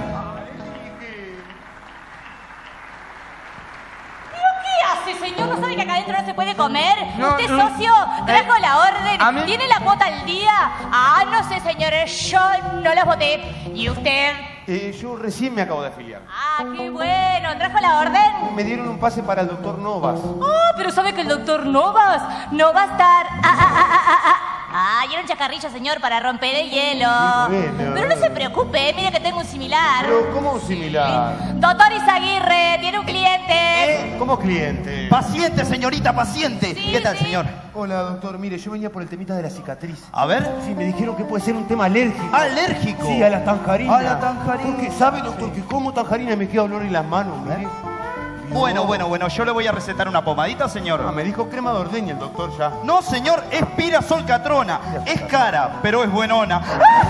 S9: ¿Qué hace, señor? ¿No sabe que acá adentro no se puede comer?
S15: No,
S9: ¿Usted,
S15: no.
S9: socio, trajo la orden?
S15: ¿a mí?
S9: ¿Tiene la cuota al día? Ah, no sé, señores, yo no las voté. ¿Y usted?
S1: Eh, yo recién me acabo de afiliar.
S9: Ah, qué bueno. ¿Trajo la orden?
S1: Me dieron un pase para el doctor Novas.
S9: Ah, pero ¿sabe que el doctor Novas no va a estar? Ah, ah, ah, ah, ah, ah. Ah, y era un chacarrillo, señor, para romper el hielo.
S1: Bueno.
S9: Pero no se preocupe, mire que tengo un similar.
S1: Pero, ¿cómo un similar?
S9: Doctor Izaguirre, tiene un cliente.
S1: ¿Eh? ¿Cómo cliente?
S16: Paciente, señorita, paciente.
S9: Sí,
S16: ¿Qué tal,
S9: sí.
S16: señor?
S1: Hola, doctor. Mire, yo venía por el temita de la cicatriz.
S16: A ver.
S1: Sí, me dijeron que puede ser un tema alérgico.
S16: ¿Alérgico?
S1: Sí, a la tanjarina.
S16: A la tanjarina.
S1: Porque, ¿sabe, doctor, que como tanjarina me queda olor en las manos? Mire.
S6: Bueno, bueno, bueno, yo le voy a recetar una pomadita, señor.
S1: Ah, me dijo crema de ordeña el doctor ya.
S6: No, señor, es Pirasol Catrona. Es cara, pero es buenona.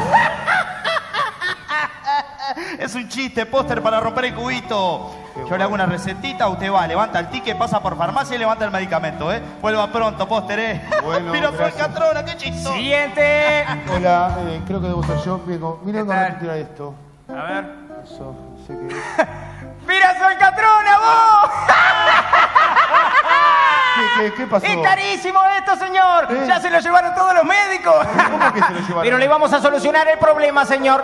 S6: Es un chiste, póster para romper el cubito. Yo le hago una recetita, usted va, levanta el ticket, pasa por farmacia y levanta el medicamento, ¿eh? Vuelva pronto, póster, ¿eh?
S1: Bueno,
S6: Pirasol
S1: gracias.
S6: Catrona, qué chistoso.
S15: Siguiente.
S1: Hola, eh, creo que debo ser yo. Vengo, mira, vengo a retirar esto.
S15: A ver.
S1: Eso, sé que...
S15: ¡Pirasol Catrona, vos!
S1: ¿Qué, qué, qué pasó?
S15: ¡Es carísimo esto, señor!
S1: ¿Eh?
S15: ¡Ya se lo llevaron todos los médicos!
S1: ¿Cómo que se lo llevaron?
S15: Pero le vamos a solucionar el problema, señor.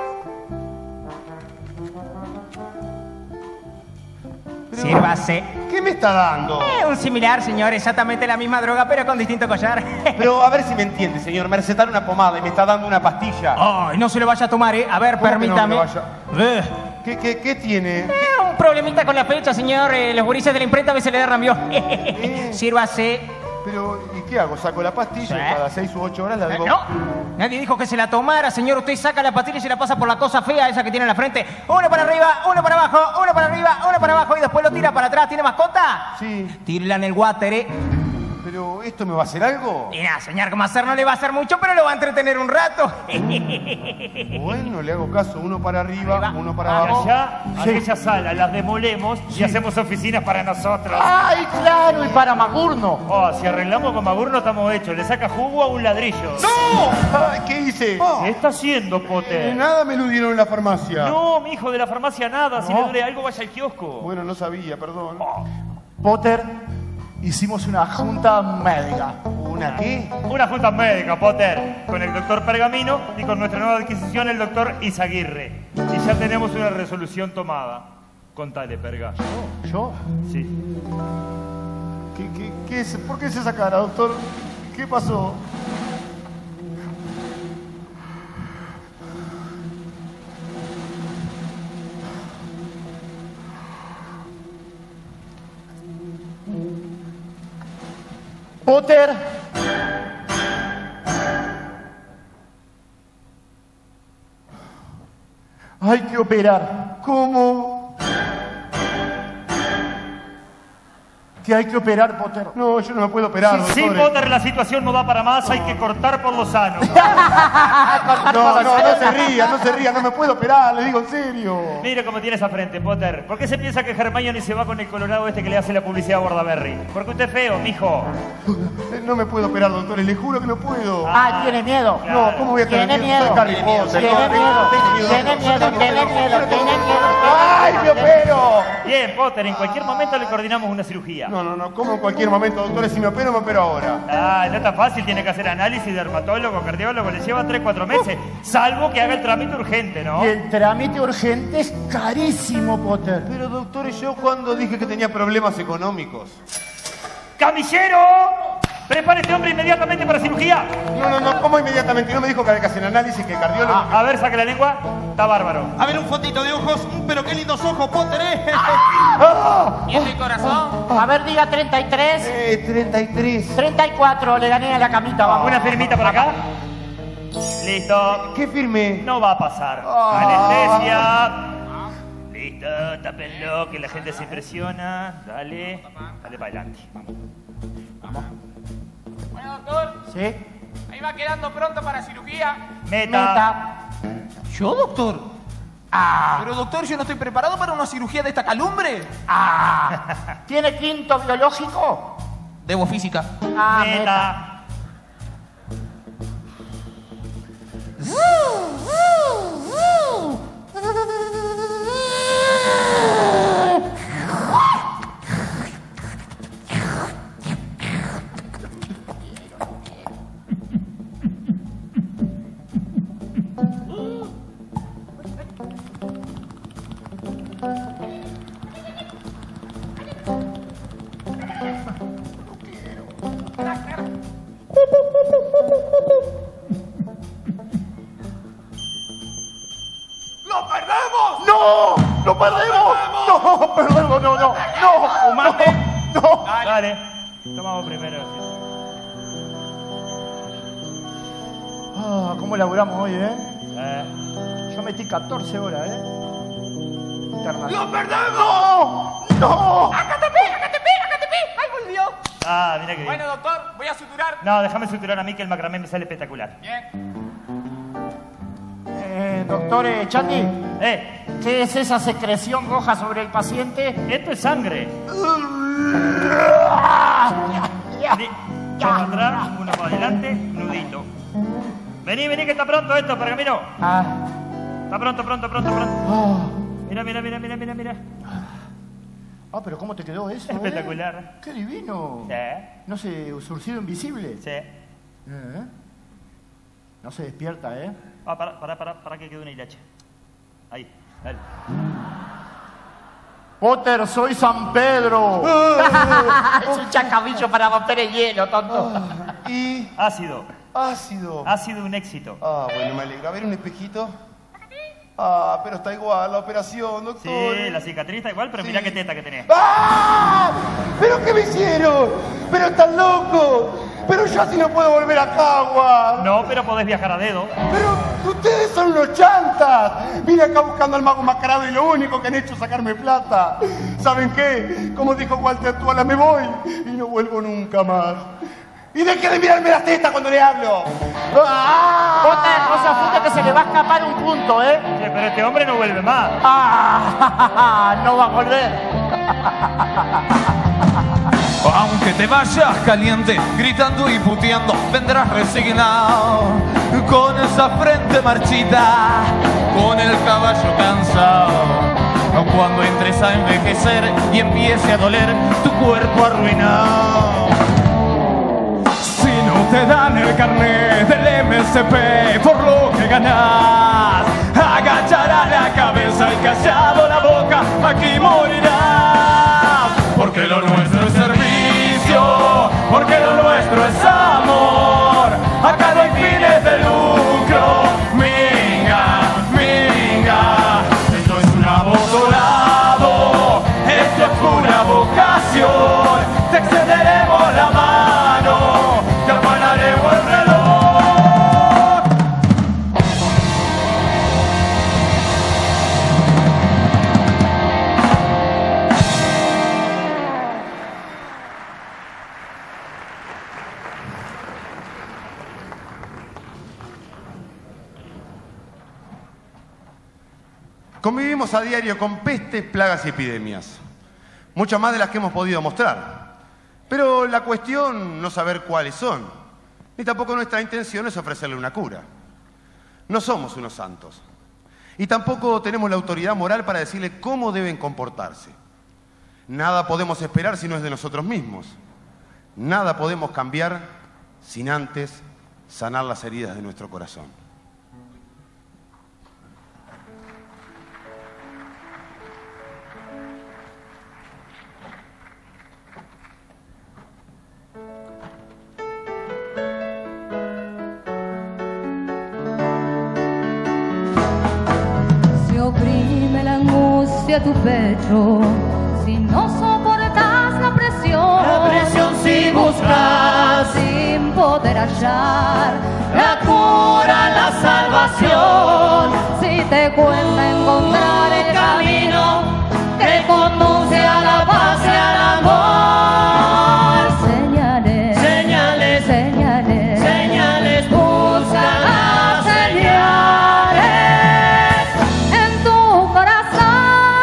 S1: Pero-
S15: Sírvase.
S1: ¿Qué me está dando?
S15: Eh, un similar, señor, exactamente la misma droga, pero con distinto collar.
S1: Pero a ver si me entiende, señor. Me recetaron una pomada y me está dando una pastilla.
S15: Ay, no se lo vaya a tomar, ¿eh? A ver,
S1: ¿Cómo que no
S15: permítame.
S1: me vaya?
S15: Eh,
S1: ¿Qué, qué, qué tiene?
S15: eh, un problemita con la fecha, señor. Eh, los gurises de la imprenta a veces le derrambió. Sírvase.
S1: Pero, ¿y qué hago? ¿Saco la pastilla
S15: Sí.
S1: y cada seis u ocho horas la
S15: Eh,
S1: debo...?
S15: no, nadie dijo que se la tomara, señor. Usted saca la pastilla y se la pasa por la cosa fea esa que tiene en la frente. Uno para arriba, uno para abajo, uno para arriba, uno para abajo y después lo tira para atrás. ¿Tiene mascota?
S1: Sí.
S15: Tírala en el water, ¿eh?
S1: Pero, ¿esto me va a hacer algo?
S15: Y nada, señor, como hacer no le va a hacer mucho, pero lo va a entretener un rato.
S1: Bueno, le hago caso. Uno para arriba,
S15: Ahí va.
S1: uno para
S15: Ah,
S1: abajo.
S3: Allá,
S1: Sí.
S3: aquellas salas las demolemos y hacemos oficinas para nosotros.
S2: ¡Ay, claro! Y para Magurno.
S3: Oh, si arreglamos con Magurno estamos hechos. Le saca jugo a un ladrillo.
S1: ¡No! Ay, ¿qué hice?
S3: ¿Qué está haciendo,
S1: Eh,
S3: Potter?
S1: nada me lo dieron en la farmacia.
S3: No, mi hijo de la farmacia nada. Si
S1: No.
S3: le duele algo, vaya al kiosco.
S1: Bueno, no sabía, perdón.
S2: Potter, hicimos una junta médica.
S1: ¿Una qué?
S3: Una junta médica, Potter, con el doctor Pergamino y con nuestra nueva adquisición, el doctor Izaguirre. Y ya tenemos una resolución tomada. Contale, Perga.
S1: ¿Yo?
S3: Sí.
S1: ¿Qué, qué, qué es? ¿Por qué es esa cara, doctor? ¿Qué pasó?
S2: Potter, hay que operar.
S1: ¿Cómo?
S2: Que hay que operar, Potter.
S1: No, yo no me puedo operar,
S3: Sí,
S1: doctor.
S3: Potter, la situación no da para más. Hay que cortar por lo sano.
S1: No, no, no se ría, no se ría, no me puedo operar, le digo en serio.
S3: Mira cómo tiene esa frente, Potter. ¿Por qué se piensa que Hermione se va con el colorado este que le hace la publicidad a Bordaberry? Porque usted es feo, mijo.
S1: No me puedo operar, doctor, le juro que no puedo.
S2: Ah, tiene miedo.
S1: No, ¿cómo voy a tener
S2: Tiene
S1: miedo?
S2: miedo.
S1: Soy Harry Potter.
S2: Tiene
S1: no,
S2: miedo.
S1: tengo
S2: Tiene miedo, tiene miedo, tiene miedo.
S1: ¡Ay! ¡Ay, me opero!
S18: Bien, Potter, en cualquier momento le coordinamos una cirugía.
S1: No, no, no, ¿cómo en cualquier momento, doctores? Si me opero, me opero ahora.
S18: Ah, no está fácil, tiene que hacer análisis, dermatólogo, cardiólogo, le lleva tres, cuatro meses, salvo que haga el trámite urgente, ¿no?
S2: Y el trámite urgente es carísimo, Potter.
S1: Pero, doctores, yo cuando dije que tenía problemas económicos.
S18: ¡Camillero! ¡Prepare este hombre inmediatamente para cirugía!
S1: No, no, no, ¿cómo inmediatamente? No me dijo que había que hacer análisis, que el cardiólogo...
S18: Ah, a ver, saque la lengua. Está bárbaro.
S8: A ver, un fondito de ojos, pero qué lindos ojos, Potter, ¿eh?
S12: ¿Y el corazón? A ver, diga treinta y tres.
S1: Eh, treinta y tres.
S12: treinta y cuatro, le gané a la camita, vamos.
S18: ¿Una firmita por acá? Listo.
S1: ¿Qué firme?
S18: No va a pasar. Anestesia. Listo, tápenlo, que la gente se impresiona. Dale, dale para adelante. Vamos.
S12: Bueno, doctor.
S2: ¿Sí?
S12: Ahí va quedando pronto para cirugía.
S18: Meta.
S12: Meta.
S8: ¿Yo, doctor?
S12: Ah.
S8: Pero, doctor, yo no estoy preparado para una cirugía de esta calumbre.
S12: Ah. ¿Tiene quinto biológico?
S8: Debo física.
S12: Ah,
S18: Meta.
S12: meta.
S1: ¡Lo perdemos! ¡No! ¡Lo perdemos! ¡No! ¡Perdemos! ¡No, no! ¡No!
S18: Fumate.
S1: ¡No!
S18: Dale. Dale. Tomamos primero.
S2: Ah, ¿cómo laburamos hoy, eh?
S18: Eh.
S2: Yo metí catorce horas, ¿eh? Internacional.
S1: ¡Lo perdemos! ¡No!
S12: ¡Acá te pi! ¡Acá te pi! ¡Acá te pi! ¡Ay, volvió!
S18: Ah, mira que bien.
S12: Bueno, doctor, voy a suturar.
S18: No, déjame suturar a mí que el macramé me sale espectacular.
S12: Bien.
S2: Eh, doctor eh, Chati,
S18: Eh,
S2: ¿qué es esa secreción roja sobre el paciente?
S18: esto es sangre. Vení, yo para atrás, uno para adelante, nudito. Vení, vení que está pronto esto, Pergamino.
S2: Ah.
S18: Está pronto, pronto, pronto, pronto.
S2: Oh.
S18: Mira, mira, mira, mira, mira, mira.
S2: Ah, pero ¿cómo te quedó eso?
S18: Espectacular.
S2: Eh? ¡Qué divino!
S18: Sí.
S2: ¿No se surcido invisible?
S18: Sí.
S2: ¿Eh? No se despierta, ¿eh?
S18: Ah, para, para, para, para que quede una hilacha. Ahí, dale.
S2: Potter, soy San Pedro.
S12: Es un chacabillo para romper el hielo, tonto.
S1: Y...
S18: Ácido.
S1: Ácido.
S18: Ha sido un éxito.
S1: Ah, bueno, me alegra. A ver un espejito. Ah, pero está igual la operación, doctor.
S18: Sí, la cicatriz está igual, pero
S1: Sí.
S18: mirá qué teta que tenés.
S1: ¡Ah! ¿Pero qué me hicieron? ¡Pero están locos! ¡Pero yo así no puedo volver a Cagua!
S18: No, pero podés viajar a dedo.
S1: ¡Pero ustedes son unos chantas! Vine acá buscando al mago mascarado y lo único que han hecho es sacarme plata. ¿Saben qué? Como dijo Walter Tuala, me voy y no vuelvo nunca más. ¡Y deje de mirarme las tetas cuando le hablo! ¡Ah!
S12: Potter, no se apunte que se le va a escapar un punto, ¿eh?
S18: Sí, pero este hombre no vuelve más.
S12: ¡Ah! No va a volver.
S5: Aunque te vayas caliente, gritando y puteando, vendrás resignado, con esa frente marchita, con el caballo cansado. Cuando entres a envejecer y empiece a doler tu cuerpo arruinado.
S4: Si no te dan el carnet del M S P por lo que ganas, agacharás la cabeza y callado la boca, aquí morirás. Porque lo nuestro es servicio, porque lo nuestro es amor. Acá no hay fines de lucro, minga, minga. Esto es un apostolado, esto es pura vocación. Te extenderemos la mano, te afanaremos el reloj.
S1: Convivimos a diario con pestes, plagas y epidemias. Muchas más de las que hemos podido mostrar. Pero la cuestión no saber cuáles son. Ni tampoco nuestra intención es ofrecerle una cura. No somos unos santos. Y tampoco tenemos la autoridad moral para decirle cómo deben comportarse. Nada podemos esperar si no es de nosotros mismos. Nada podemos cambiar sin antes sanar las heridas de nuestro corazón.
S19: Se oprime la angustia a tu pecho, si no soportas la presión,
S7: la presión si buscas,
S19: sin poder hallar
S7: la cura, la salvación,
S19: si te cuesta encontrar el camino que conduce a la paz y al amor. Señales,
S7: señales,
S19: señales,
S7: señales, busca las
S19: señales en tu corazón.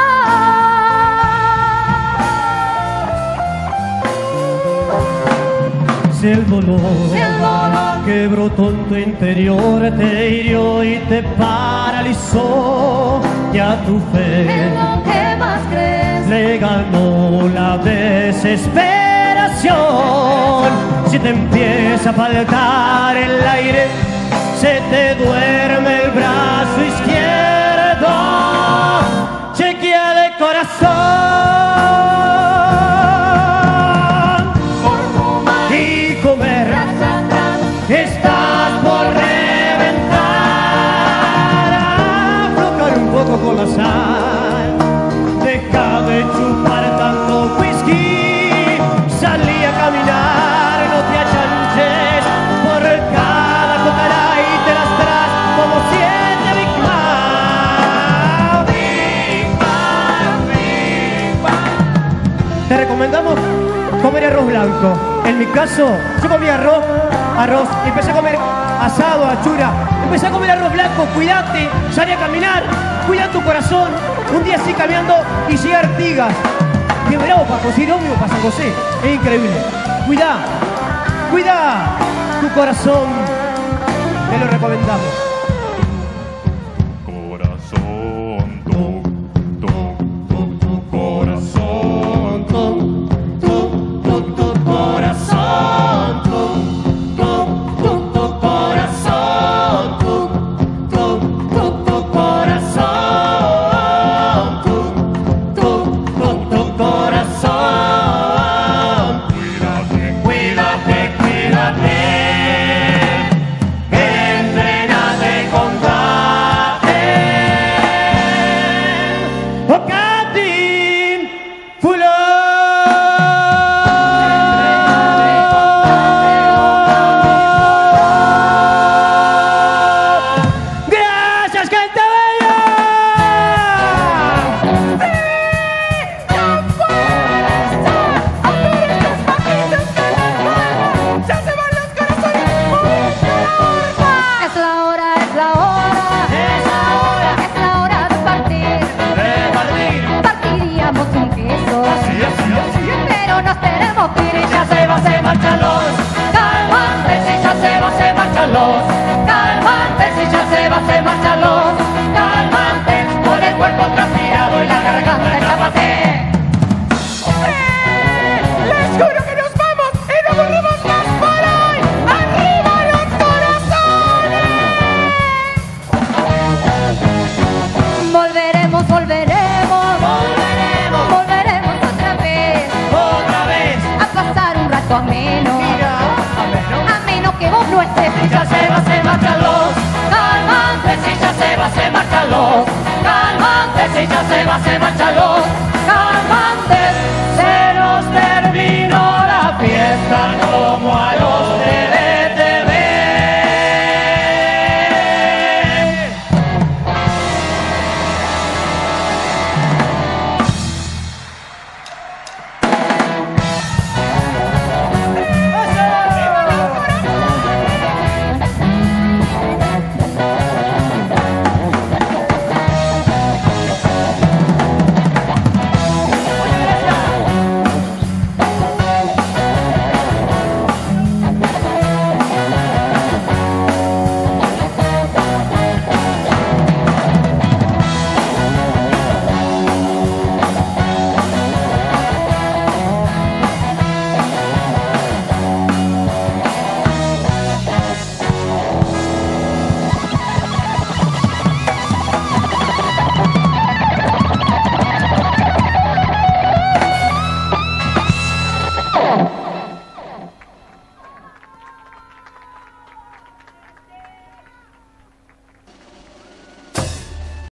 S20: Si el dolor,
S19: Si el dolor
S20: que brotó en tu interior te hirió y te paralizó, ya tu fe
S19: en lo que más crees
S20: le ganó la desesperación. Si te empieza a faltar el aire, se te duerme el brazo izquierdo, chequea el corazón y comer. Estás por reventar, aflojar un poco con la sal, deja de chupar tanto whisky, salí a caminar, no te achanches, por cada cocaray te las tras como siete Big Mac. Te recomendamos comer arroz blanco. En mi caso, yo comía arroz, arroz, y empecé a comer asado, achura, empecé a comer arroz blanco, cuídate, salí a caminar, cuida tu corazón, un día así caminando y llegué a Artigas. Qué bravo para conseguir ómnibus para San José, es increíble. Cuida, cuida tu corazón, te lo recomendamos.
S14: Corazón, toc, toc, toc, tu corazón, toc, toc, toc, tu corazón, toc, toc, toc, tu corazón, toc, toc, toc, tu corazón, toc, toc, toc, tu corazón. Cuídate, cuídate, cuídate. Entrénate con
S20: Ocatín, fulón. Gracias, gente bella.
S19: Es la hora, es la hora,
S7: Es la hora
S19: es la hora de partir.
S7: de partir.
S19: Partiríamos un queso,
S7: Así, así, así.
S19: pero nos tenemos que ir.
S7: Y ya se va, se marchan los calmantes. Y ya se va, se marchan los calmantes. Y ya se va, se marchan los calmantes. Con el cuerpo transpirado y la garganta en zapate.
S11: Les juro que nos vamos y no volvemos más por hoy. ¡Arriba los corazones!
S19: Volveremos, volveremos,
S7: Volveremos
S19: volveremos otra vez
S7: otra vez.
S19: a pasar un rato ameno, ameno que vos no estés.
S7: Y ya se va, se marchan los calmantes. Y ya se va, se marchan los calmantes. Y ya se va, se marchan los calmantes.